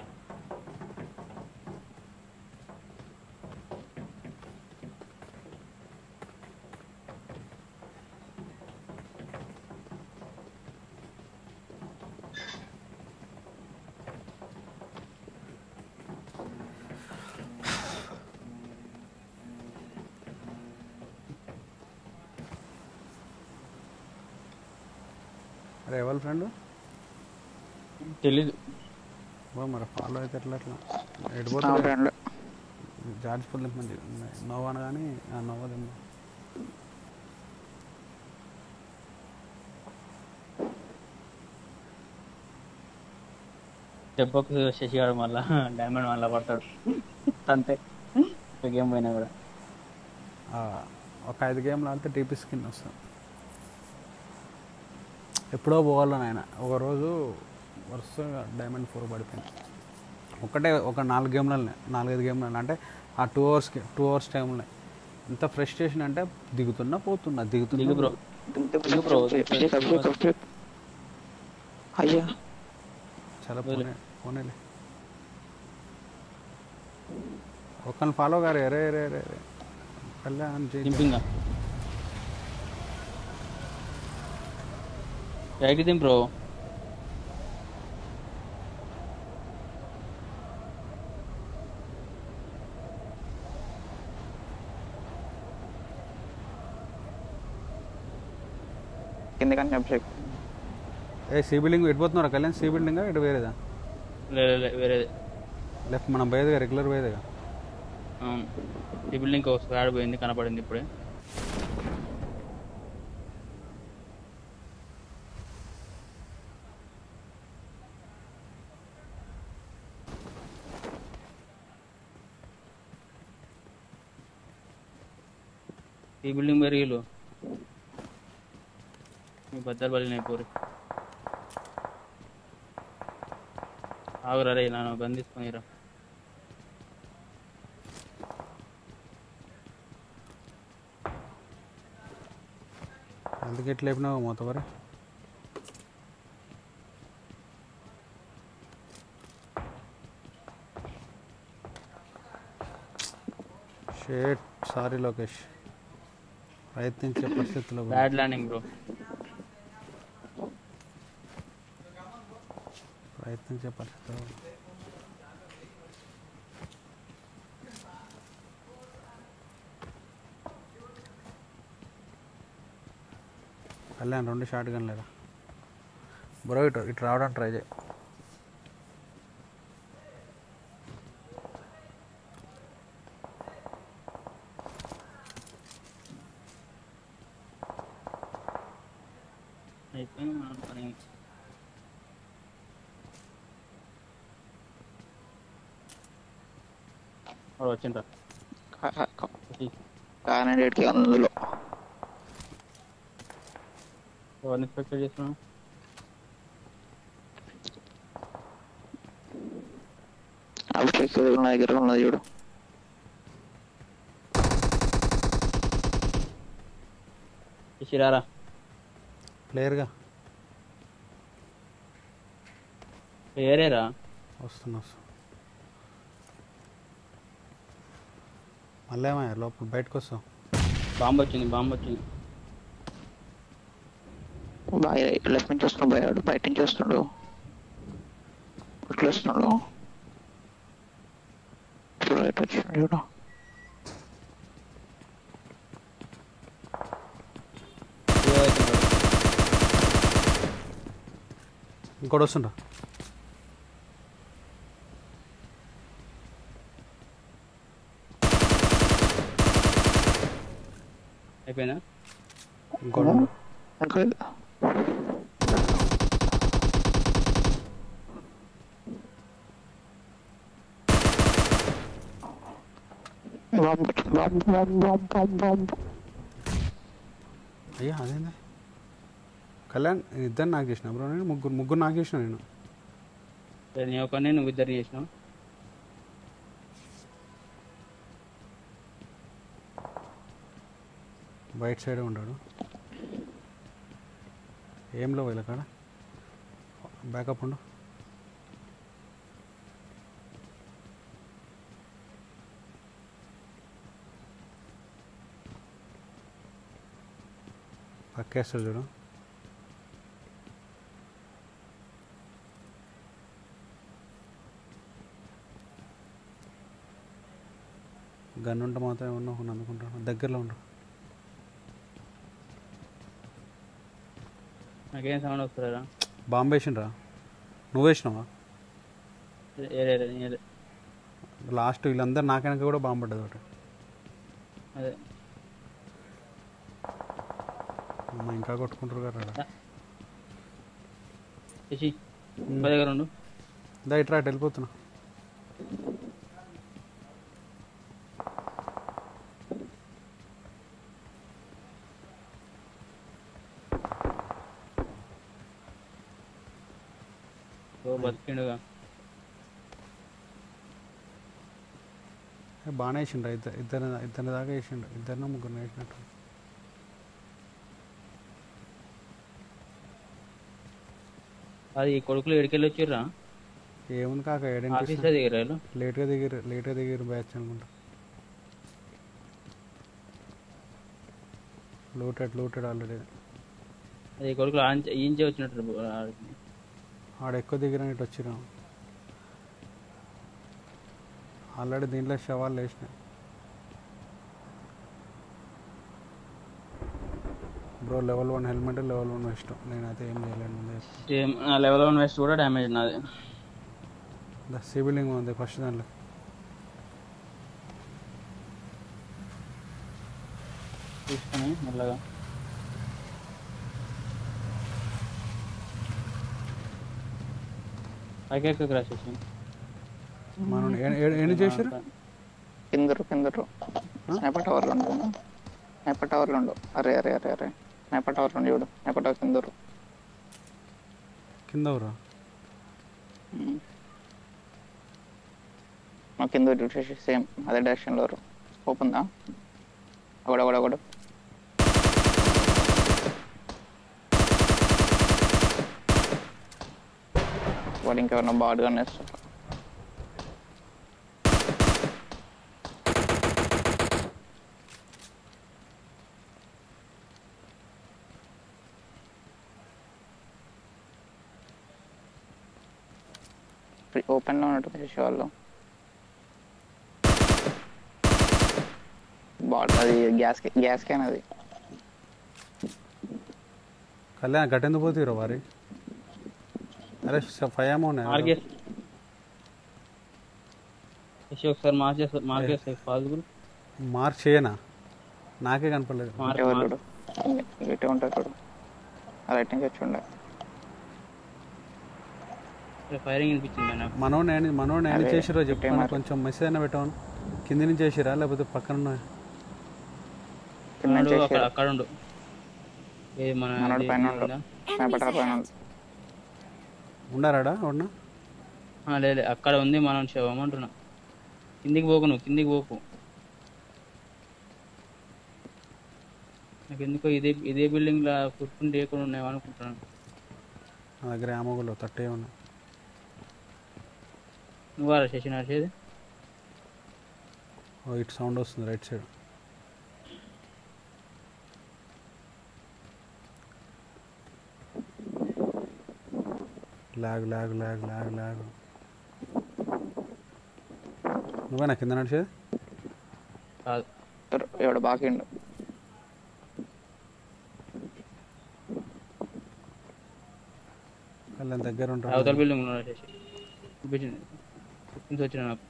అరే ఎవరు ఫ్రెండ్ తెలీదు. బా మరి ఫాలో అయితే ఎట్లా అట్లా నా ఎడిపోతుంది. ఫ్రెండ్ జార్జ్ ఫుల్ మంచి నోవా కానీ నోవా దెబ్బకు శశిగాడు మళ్ళా డైమండ్ మళ్ళా పడతాడు అంతే. గేమ్ పోయినా కూడా ఒక ఐదు గేమ్లు ఆడితే టీపీ స్కిన్ వస్తుంది. ఎప్పుడో పోవాలని ఆయన ఒకరోజు వరుసగా డైమండ్ ఫోర్ పడిపోయింది. ఒకటే ఒక నాలుగు గేమ్లనే నాలుగైదు గేమ్లలో అంటే ఆ టూ అవర్స్కి టూ అవర్స్ టైంలో ఎంత ఫ్రస్ట్రేషన్ అంటే దిగుతున్నా పోతున్నా దిగుతున్నా దిగు బ్రో దిగు బ్రో అభిషేక్ అభిషేక్ అభిషేక్ అయ్యా చాలా పోనే పోనేలే ఒకరిని ఫాలో గారు అరే అరే అరే అరే కళ్యాణ్ జై దింపింగా రైట్ దింపు బ్రో కిందకని అభిషేక్ ఏ సి బిల్డింగ్ ఎడిపోతున్నారా కళ్యాణ్ సి బిల్డింగా ఇటు వేరేదా లే లే, లే వేరేది లెఫ్ట్ మనం పోయేదిగా రెగ్యులర్ పోయేదిగా అవును ఈ బిల్డింగ్ ఒక స్క్వాడ్ పోయింది కనపడింది ఇప్పుడే ఈ బిల్డింగ్ పెరిగిలు మీ బద్దలు బలినాయి పోరి ఆగురా రే నన్ను గన్ తీసుకొనిరా అందుకే ఎట్లా లేపినావు మొత్తవరే షేట్ సారీ లోకేష్ ప్రయత్నించే పరిస్థితుల్లో ఉన్నా. బ్యాడ్ ల్యాండింగ్ బ్రో ప్రయత్నించే పరిస్థితుల్లో ఉన్నా. కళ్యాణ్ రెండు షార్ట్ గన్ లేదా బ్రో ఇటు ఇటు రావడానికి ట్రై చేయి అయిపోయింది మన పని వాడు వచ్చిండ్రా కానడేట్కి అందులో ఎవరిని ఎక్స్పెక్ట్ చేస్తున్నాను అభిషేక్ నా దగ్గర ఉన్నది చూడు ఇచ్చిరారా క్లియర్గా ఏరేరా వస్తున్నా వస్తున్నా మళ్ళీ ఏమయ్యా లోపల బయటకు వస్తాం బాంబు వచ్చింది బాంబు వచ్చింది బాయ్ లెఫ్ట్ నుంచి వస్తున్నాడు బాయ్ బయట నుంచి వస్తున్నాడు ఇట్లా వస్తున్నాడు ఇప్పుడు రైట్ వచ్చిండు చూడు ఇంకోటి వస్తుండ్రా అయిపోయినా ఇంకోటి ఉండు. ఇంకా bomb bomb bomb bomb bomb bomb అయ్యా అదేందా కళ్యాణ్ ఇద్దరు నాకు చేసిన బ్రో నేను ముగ్గురు ముగ్గురు నాకు చేసిన నేను నీ ఒకనే నువ్వు ఇద్దరు చేసినావు బయట సైడే ఉన్నాడు ఏంలో వీళ్ళ కాడ బ్యాకప్ ఉండు పక్కేస్తాడు చూడు గన్ ఉంటే మాత్రం ఏమన్నా ఒకటి అందుకుంటాను దగ్గరలో ఉండు నాకేం సౌండ్ వస్తుందా బాంబు వేసిండ్రా నువ్వు వేసినావా ఏరే ఏరే లాస్ట్ వీళ్ళందరూ నాకెనక కూడా బాంబు పడ్డది ఒకటి అదే అమ్మ ఇంకా కొట్టుకుంటారు కదా చేసి మా దగ్గర ఉండు దా ఇట్రా అటు వెళ్ళిపోతున్నా ఓ బతికిండుగా బాగానే వేసిండ్రు ఇద్దరు ఇద్దరు ఇద్దరి దాకా వేసిండు ఇద్దరిని ముగ్గురు వేసినట్టు అది కొడుకులు ఎడికెళ్ళి వచ్చిర్రా ఏముంది కాక ఏడెంట్ ఆఫీస్లో దిగారు లేట్గా దిగారు లేట్గా దిగారు బ్యాచ్ అనుకుంటా లూటెడ్ లూటెడ్ ఆల్రెడీ అది కొడుకులు ఈంచే వచ్చినట్టు ఆడ ఎక్కువ దిగిరని వచ్చిరాం ఆల్రెడీ దీంట్లో శవాలు వేసినాయి bro level one helmet level one ఇష్టం నేనైతే ఏం చేయలేను ముందే సేమ్ లెవెల్ వన్ వెస్ట్ కూడా డ్యామేజ్ నాది ద సివిలింగ్ ఉంది ఫస్ట్ దాంట్లో తీసుకొని మెల్లగా పైకి క్రాష్ చేసి మనం ఎన్ని చేశారు కిందరు కిందరు స్నైపర్ టవర్లో ఉండు స్నైపర్ టవర్లో ఉండు అరే అరే అరే అరే స్నైపర్ టవర్లో ఉండి చూడు స్నైపర్ టవర్ కిందరు కింద ఎవరా మా కింద చూసేసి సేమ్ అదే డైరెక్షన్లో స్కోప్ ఉందా ఒకడు ఒకడు ఒకడు వాడు ఇంకెవరన్నా బాడుగా నేస్తారు ఓపెన్లో ఉన్నట్టు చేసే వాళ్ళు బాడ్ అది గ్యాస్ గ్యాస్ క్యాన్ అది కళ్యాణ్ గట్టెందుకు పోతీరో వారి అరే ఫైవ్ ఏమో ఉన్నాయి మార్గేస్ ఒకసారి మార్చేస్తా మార్గేస్ పాజిబుల్ మార్క్ చేయనా నాకే కనపడలేదు ఎవరు ఇటే ఉంటారు చూడు రైట్ నుంచి వచ్చి ఉండే ఫైరింగ్ అనిపించింది నాకు మనోడు నేను మనోడు నేను చేసిరో చెప్తాను కొంచెం మెసేజ్ అయినా పెట్టాను కింది నుంచి చేసిరా లేకపోతే పక్కన ఉన్నాయి అక్కడ ఉండు ఏ మన ఉండారాడా ఉన్నా లేదు అక్కడ ఉంది మనం శవమంటున్నా కిందికి పోకు నువ్వు కిందికి పోకు నాకు ఎందుకో ఇదే ఇదే బిల్డింగ్ లా ఫుట్ప్రింట్ లేకుండా ఉన్నాయో అనుకుంటున్నాను నా దగ్గర ఆమోగులు తట్టే ఉన్నాయి నువ్వు శశి నడిచేది ఇటు సౌండ్ వస్తుంది right side lag lag lag lag lag నువ్వేనా కింద నడిచేది కాదు ఎవడు బాకిండు వాళ్ళ దగ్గర ఉంటారు అవతల బిల్డింగ్ ఉన్నాడు శశి వచ్చిన నాకు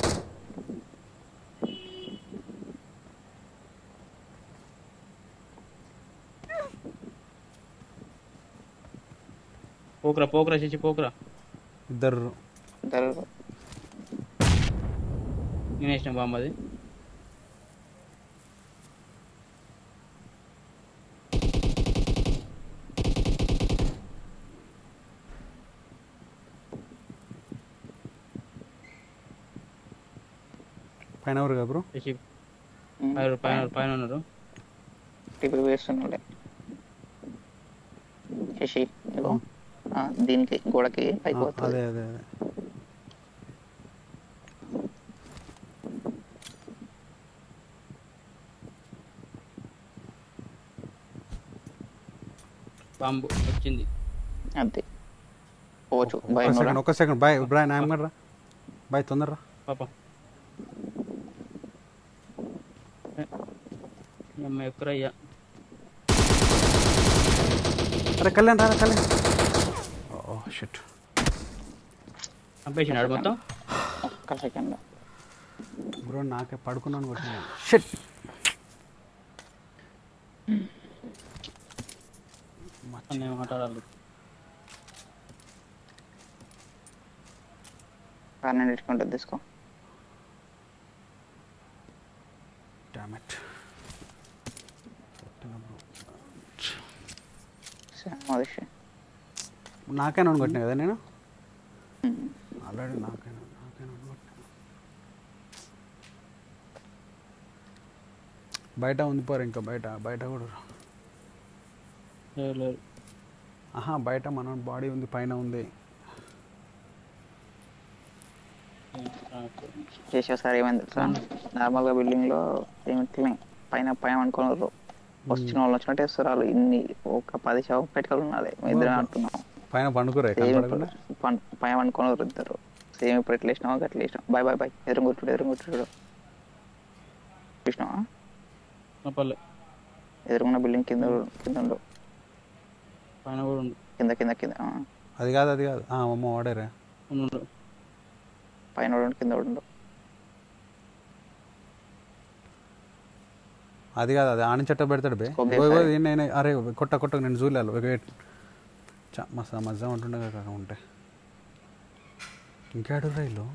పోకరా పోకరా చేసి పోకరా ఇద్దరు ఇద్దరు నేను వేసిన బాంబు అది పైన ఎవరు కదా బ్రో శశి పైన పైన ఉన్నారు టిపులు వేస్తున్నాడే శశి ఇదిగో దీనికి గోడకి పైకి పోతుంది అదే అదే అదే బాంబు వచ్చింది అంతే పోవచ్చు ఒక సెకండ్ ఒక సెకండ్ బాయ్ బ్రాయ్ నా రా బాయ్ తొందరరా పాప అమ్మ ఎక్కరయ్యా అరే కళ్యాణ్ రా కళ్యాణ్ ఓ షిట్ చంపేసినాడు మొత్తం ఒక్క సెకండ్ బ్రో నాకే పడుకున్నాను కొట్టినా షిట్ నేను మాట్లాడాలి నేను ఇట్టుకుంటుంది తీసుకో డామిట్ నాకైనా కొట్టినా కదా నేను ఆల్రెడీ నాకైనా నాకైనా కొట్టినా బయట ఉంది పోరు ఇంకా బయట బయట కూడా రా. లేదు లేదు ఆహా బయట మన బాడీ ఉంది పైన ఉంది. చేసే సార్ ఏమైంది తెలుసా, నార్మల్గా బిల్డింగ్లో ఏమి పైన పైన అనుకున్నారు, వచ్చిన వాళ్ళు వచ్చినట్టు వేస్తారు వాళ్ళు. ఇన్ని ఒక పది శవం పెట్టుకోవాలి ఉన్నది, ఇద్దరు అంటున్నాం. పైన పండుకురా పైన అనుకున్నారు ఇద్దరు. సేమ్ ఇప్పుడు ఎట్లా వేసినావా అట్లా వేసినాం. బాయ్ బాయ్ బాయ్ ఎదురు కొట్టుడు ఎదురు కొట్టుడు చూసినావా? పర్లే ఎదురుకున్న బిల్డింగ్ కింద కింద ఉండు, పైన కూడా ఉండు, కింద కింద కింద. అది కాదు అది కాదు అమ్మ వాడేరా ఉండు పైన ఉండు కింద ఉండు. అది కాదు అది ఆని చెట్ట పెడతాడు బే. నేను అరే కొట్ట కొట్ట నేను చూడాలి వెయిట్ మసా మజా ఉంటుండే కాక ఉంటే ఇంకాడు రైలు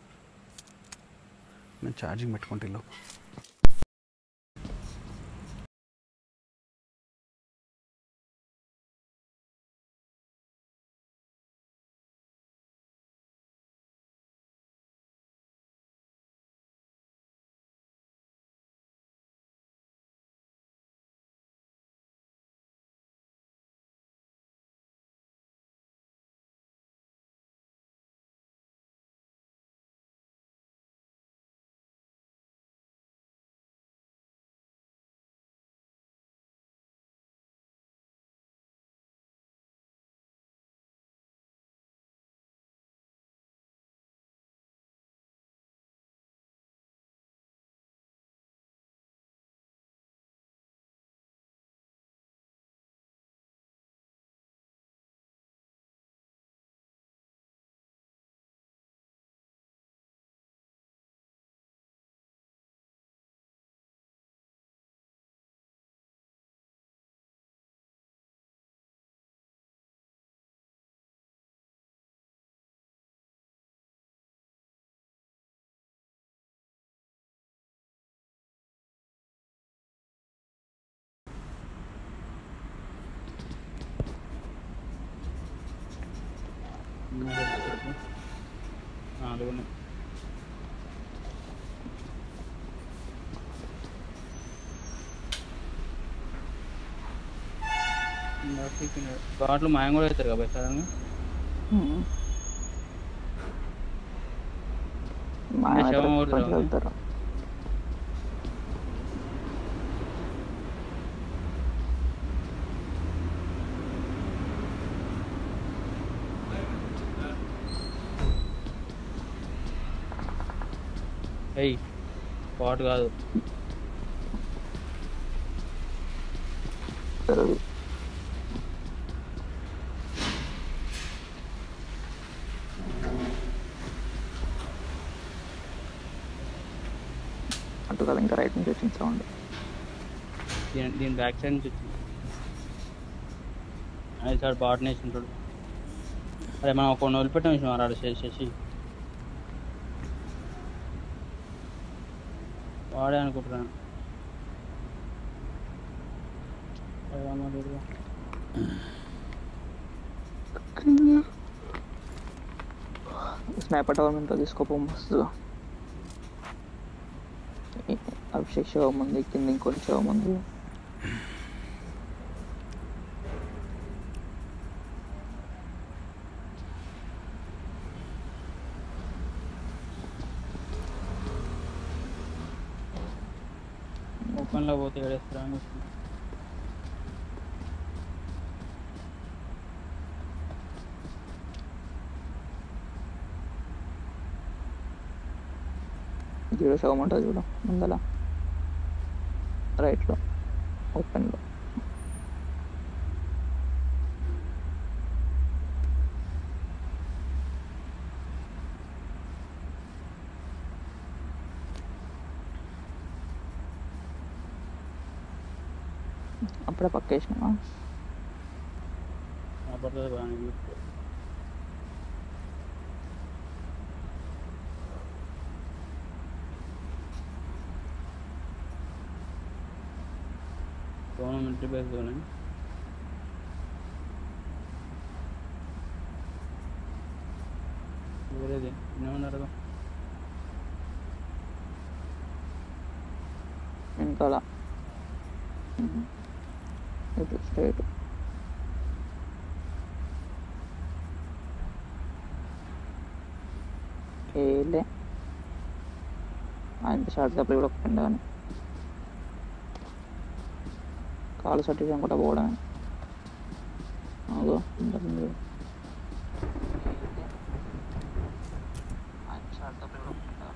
నేను ఛార్జింగ్ పెట్టుకుంటే లో నాలుగు ఘాట్లు మాయం కూడా అవుతారు కదా సడన్గా. వెళ్తారు అయ్యి స్పాట్ కాదు అటు కదా, ఇంకా రైట్ నుంచి వచ్చింది సౌండ్. దీని దీని బ్యాక్ సైడ్ నుంచి వచ్చింది. అది సార్ బాట్ నేర్చుకుంటాడు. అదే మనం ఒక వదిలిపెట్టాం విషయం ఆడ శశి వాడే అనుకుంటున్నాను. స్నైపర్ టవర్ మీద తీసుకోపో మస్తు. అభిషేక్ శవం ఉంది, కింద ఇంకొన్ని శవం ఉంది. ఓపెన్లో పోతే ఏడేస్తారా అని జీరో శవం ఉంటుంది చూడ ముందల రైట్లో ఓపెన్లో. అప్పుడే పక్కేసినా పడుతుంది బాగా. దోనం మిలిటరీ బేస్ దోనే వేరేది ఏమన్నారు వెనకాల ఇది స్ట్రైట్ ఏలే అంత షార్ట్ కప్పులు కూడా ఒక్కకుండా కాలు సర్టిఫికేట్ కూడా పోవడమే అదో ఉంటుంది షార్ట్ కప్పులు కూడా ఒక్కకుండా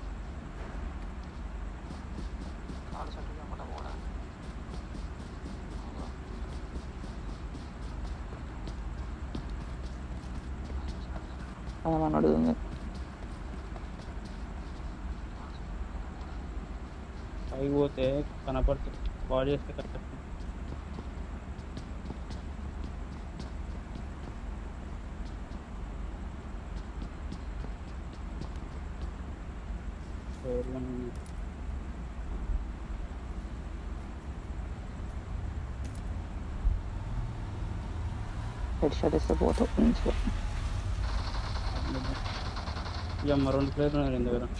కాలు సర్టిఫికేట్ కూడా పోవడమే మన అడుగుతుంది పైకి పోతే కనపడుతుంది కాల్ చేస్తే కరెక్ట్ హెడ్ షాట్ ఇస్తే పోతావు మంచిగా ఇక మా రెండు ప్లేయర్లు ఉన్నారు ఇంత దగ్గర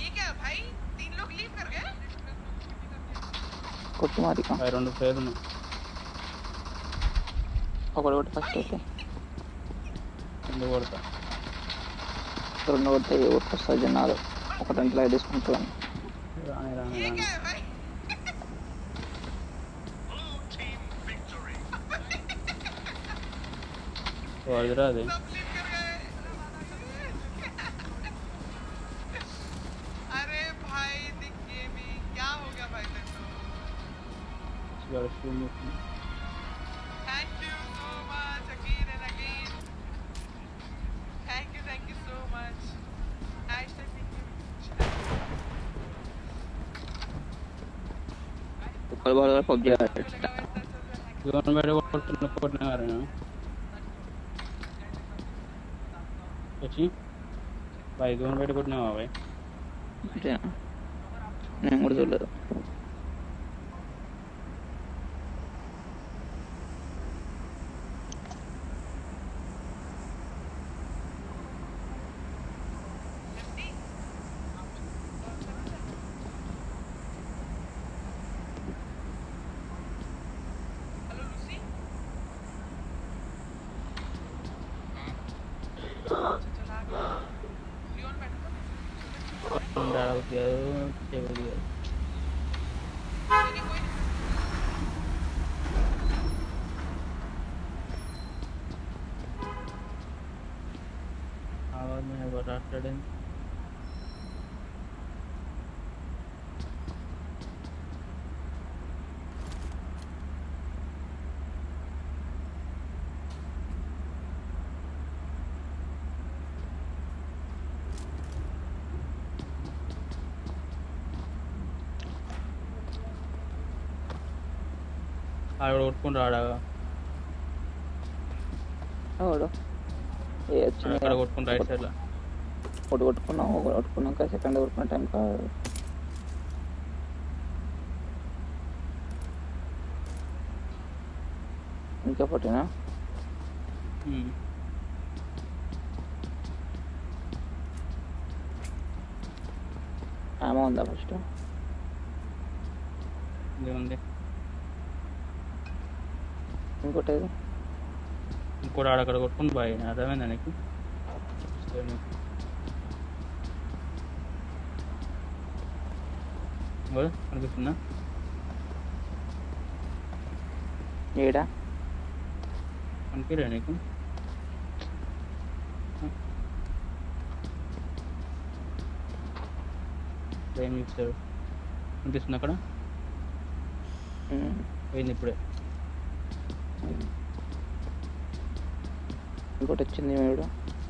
కొట్టు మరి ఆ రెండు ప్లేయర్లు ఉన్నాయి ఒకటి ఒకటి ఫస్ట్ అయితే రెండు కొడతా రెండు కొడితే ఒకటి వస్తుంది జనాలు ఒకటి అంటే లైట్ తీసుకుంటాను రాని రాని రాని అదిరా అది Thank you so much again and again. Thank you, thank you so much. Nice to meet you. ఒకటి బాగా పబ్జి గవర్నమెంట్ కొట్టున్న కొట్టిన వారేనా వచ్చి బాయ్ గవర్నమెంట్ కొట్టినావా బాయ్ నేను కూడా చూడలేదు आवाज में बराबर ఆడ కొట్టుకుని రాడాగా ఎవడు ఏ వచ్చింది అక్కడ కొట్టుకుని రైట్ సైడ్ లో ఒకటి కొట్టుకున్నాం ఒకటి కొట్టుకున్నాక సెకండ్ కొట్టుకున్న టైం కా ఇంకా పట్టినా ఆమె ఉందా ఫస్ట్ ఉంది ఇంకోటి ఇంకోటి ఆడక్కడ కొట్టుకుని బాయ్ అర్థమైందా నీకు అనిపిస్తుందా ఏడా అనిపిరా నీకు ఏం ఇస్తారు అనిపిస్తుంది అక్కడ పోయింది ఇప్పుడే ఇంకోటి వచ్చింది మేడం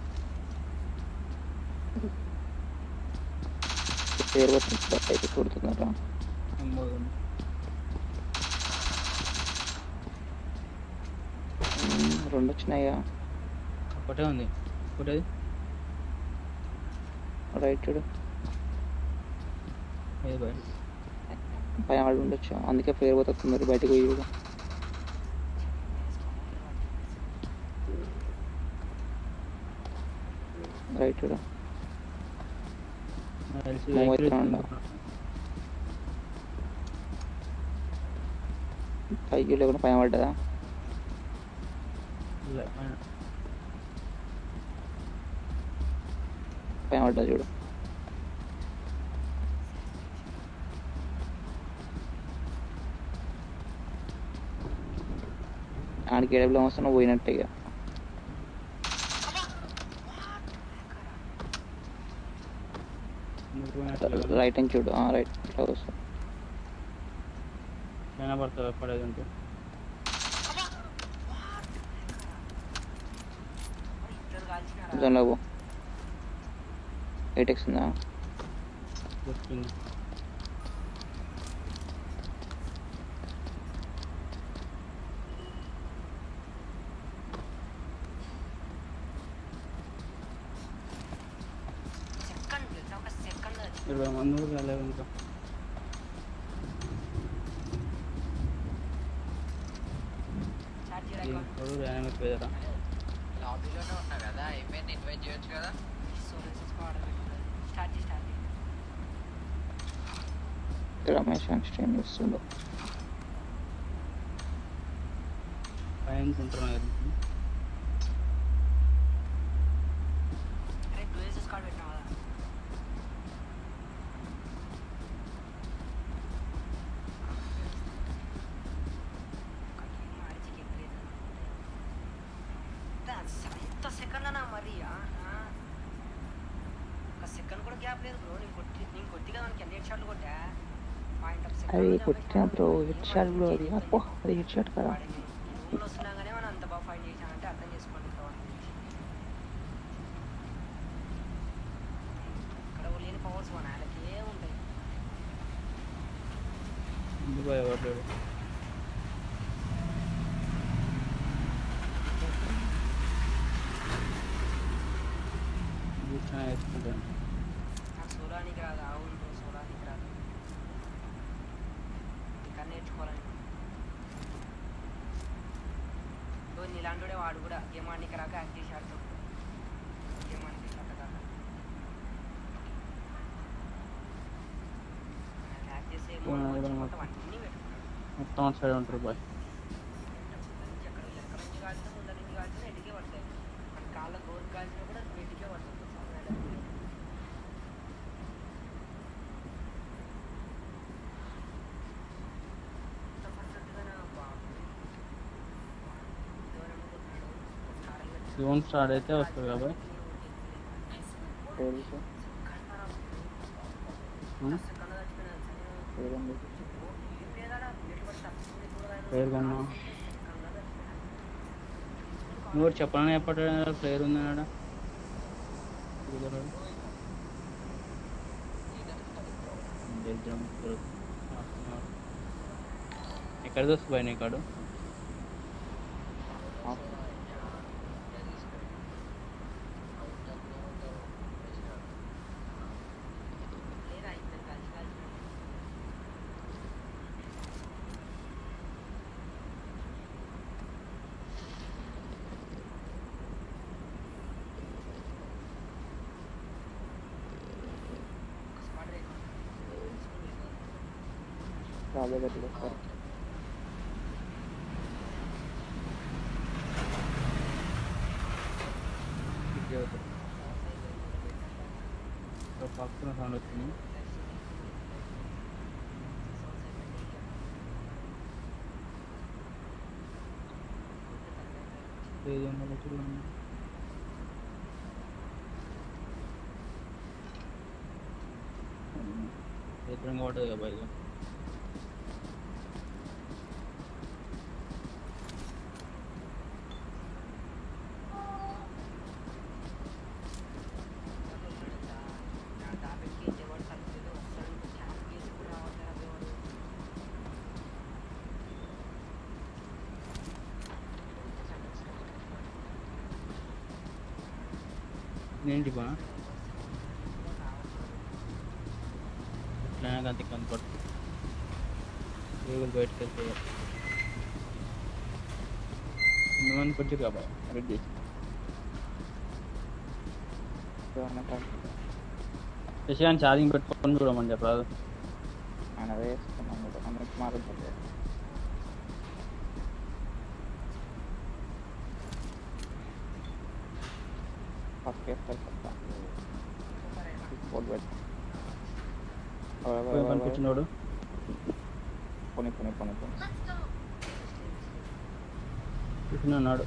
పేరు అయితే చూడుతున్నారా రెండు వచ్చినాయా ఒకటే ఉంది ఒకటే రైట్ ఏ బాయ్ పైన ఆడి ఉండొచ్చు అందుకే పేరు పోతుంది మరి బయటకు పోయి కూడా రైట్ పైకి లేకుండా పైన పడ్డదా? లే, పైన. పైన పడ్డా చూడు. ఆడికి ఏడబ్లో వస్తున్నా పోయినట్టే ఇక. నువ్వు పోయినట్టు రైట్ అని చూడు. రైట్ ఇట్లా వస్తా. పైన పడుతుంది పడేది ఉంటే. జోన్లో పో. ఎయిటెక్స్ ఉందా? వస్తుంది. ఇరవై మంది కూడా రాలేదు ఇంకా. ఇప్పుడు డైనమిక్ వేదరా లాబీలోనే ఉన్నా కదా, ఏమైనా ఇన్వైట్ చేయొచ్చు కదా. రమేష్ అని స్ట్రీమ్ చేస్తుండు. పైన ఉంటున్నారు. అది కొట్టిన బ్రో హెడ్ షాట్ బ్రో. అది అప్పో అది హెడ్ షాట్ కదా. ముందు పోయి ఎవరు లేడు. కూర్చొని వేసుకుంటాను. సోలానికి రాదు. అవును బ్రో, సోలానికి రాదు. ఇక్కడ నేర్చుకోవాలని నీలాంటి వాడు కూడా గేమ్ ఆడికి రాక యాక్టివ్ షాట్స్ గేమ్ ఆడికి రాక కాక యాక్ట్ చేసే మొత్తం అన్నీ పెట్టుకుంటాడు. మొత్తం అటు సైడ్ ఉంటారు బాయ్. ఎక్కడ ఎక్కడ నుంచి కాల్చినా ముందర నుంచి కాల్చినా ఎటుకే పడతాయి. మన కాళ్ళ గోరు కాల్చినా కూడా ఎటుకే పడుతుంది. జోన్ స్టార్ట్ అయితే వస్తుంది కాబట్టి ప్లేయర్ కన్నా నువ్వు చెప్పాలని చెప్పాడు. ప్లేయర్ ఉందా? ఎక్కడ వస్తుంది బాయ్ నీ కాడు? పక్కన సౌండ్ వచ్చింది. ఎదురుగా పడుతుంది కదా బయట. ఏంటి బా ఇట్లా అంతే కనపడుతుంది. గూగుల్ బయటకు వెళ్తే నువ్వు కొంచెం కాబా రెడీ శశాన్ ఛార్జింగ్ పెట్టుకొని చూడమని చెప్పరాదు. ఆయన వేసుకున్నాం మారుతుంది. ఫస్ట్ చేస్తారు చెప్తా బోర్డు పెట్టి పోయి కనిపించినోడు పోనీ పోనీ పోనీ పోనీ చూసినాడు.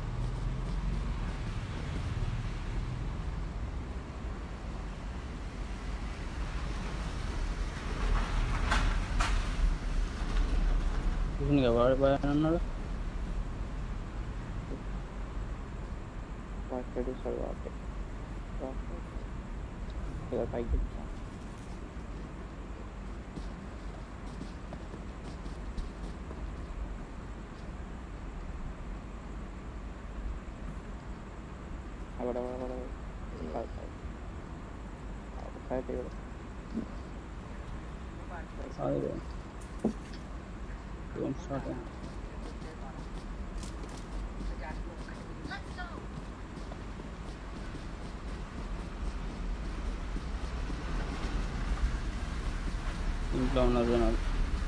చూసిందిగా వాడు బాగా అన్నాడు. ఫస్ట్ చూస్తాడు కాబట్టి ఏదో పైకి తెచ్చాను అక్కడ అక్కడ సైట్ అదే ఏం స్టార్ట్ అయింది. ఇంట్లో ఉన్నారు జనాలు.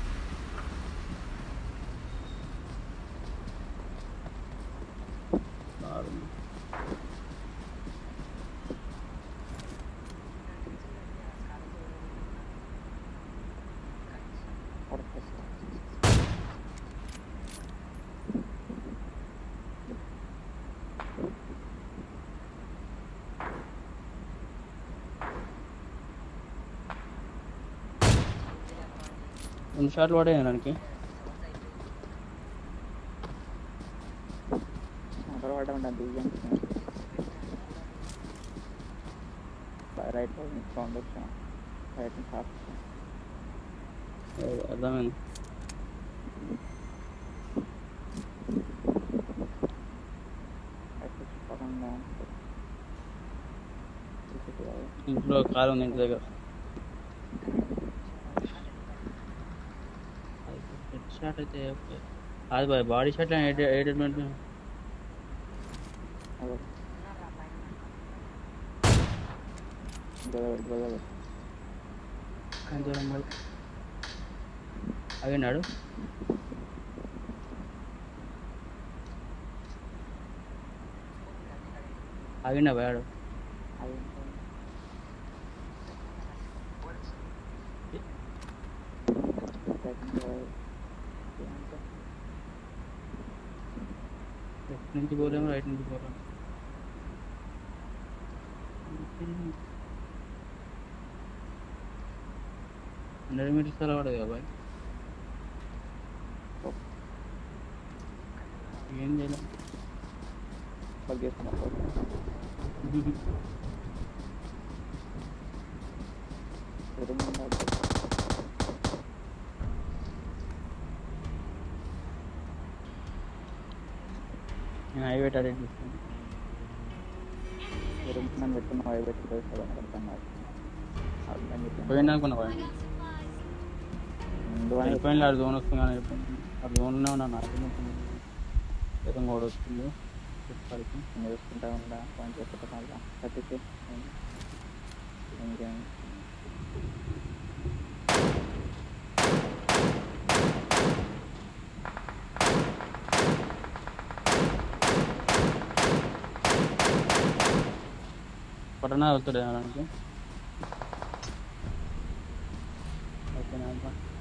దారుణం. రెండు షాట్లు పడాయి దానికి. అక్కడ పడమంటే దిగి రైట్ సౌండ్ వచ్చాను రైట్ ఫాస్ట్ అర్థమైంది. ఇంట్లో కారు ఉంది ఇంటి దగ్గర. హెడ్ షాట్ అయితే ఓకే. అది బాయ్ బాడీ షాట్ ఎయిట్ అవినాడు. ఆగిండా పోయాడు. లెఫ్ట్ నుంచి పోలేము రైట్ నుంచి పోలేము. హండ్రెడ్ మీటర్స్ అలా పడదు కదా బాయ్. ఏం చేయలేం. నేను హై వెయిట్ అడిగి చూస్తాను. నన్ను పెట్టుకున్న హై పెట్టి పోయింది అనుకున్నా అయిపోయింది. ఆడు జోన్ వస్తుంది కానీ ఆడు జోన్లోనే ఉన్నా. నాకు ఏదో కూడా వస్తుంది పడికి చూసుకుంటా ఉందా పాయింట్ చెప్పుకుంటా కట్టించి ఇంకేం పట్టణా వెళ్తాడు దానికి. ఓకేనా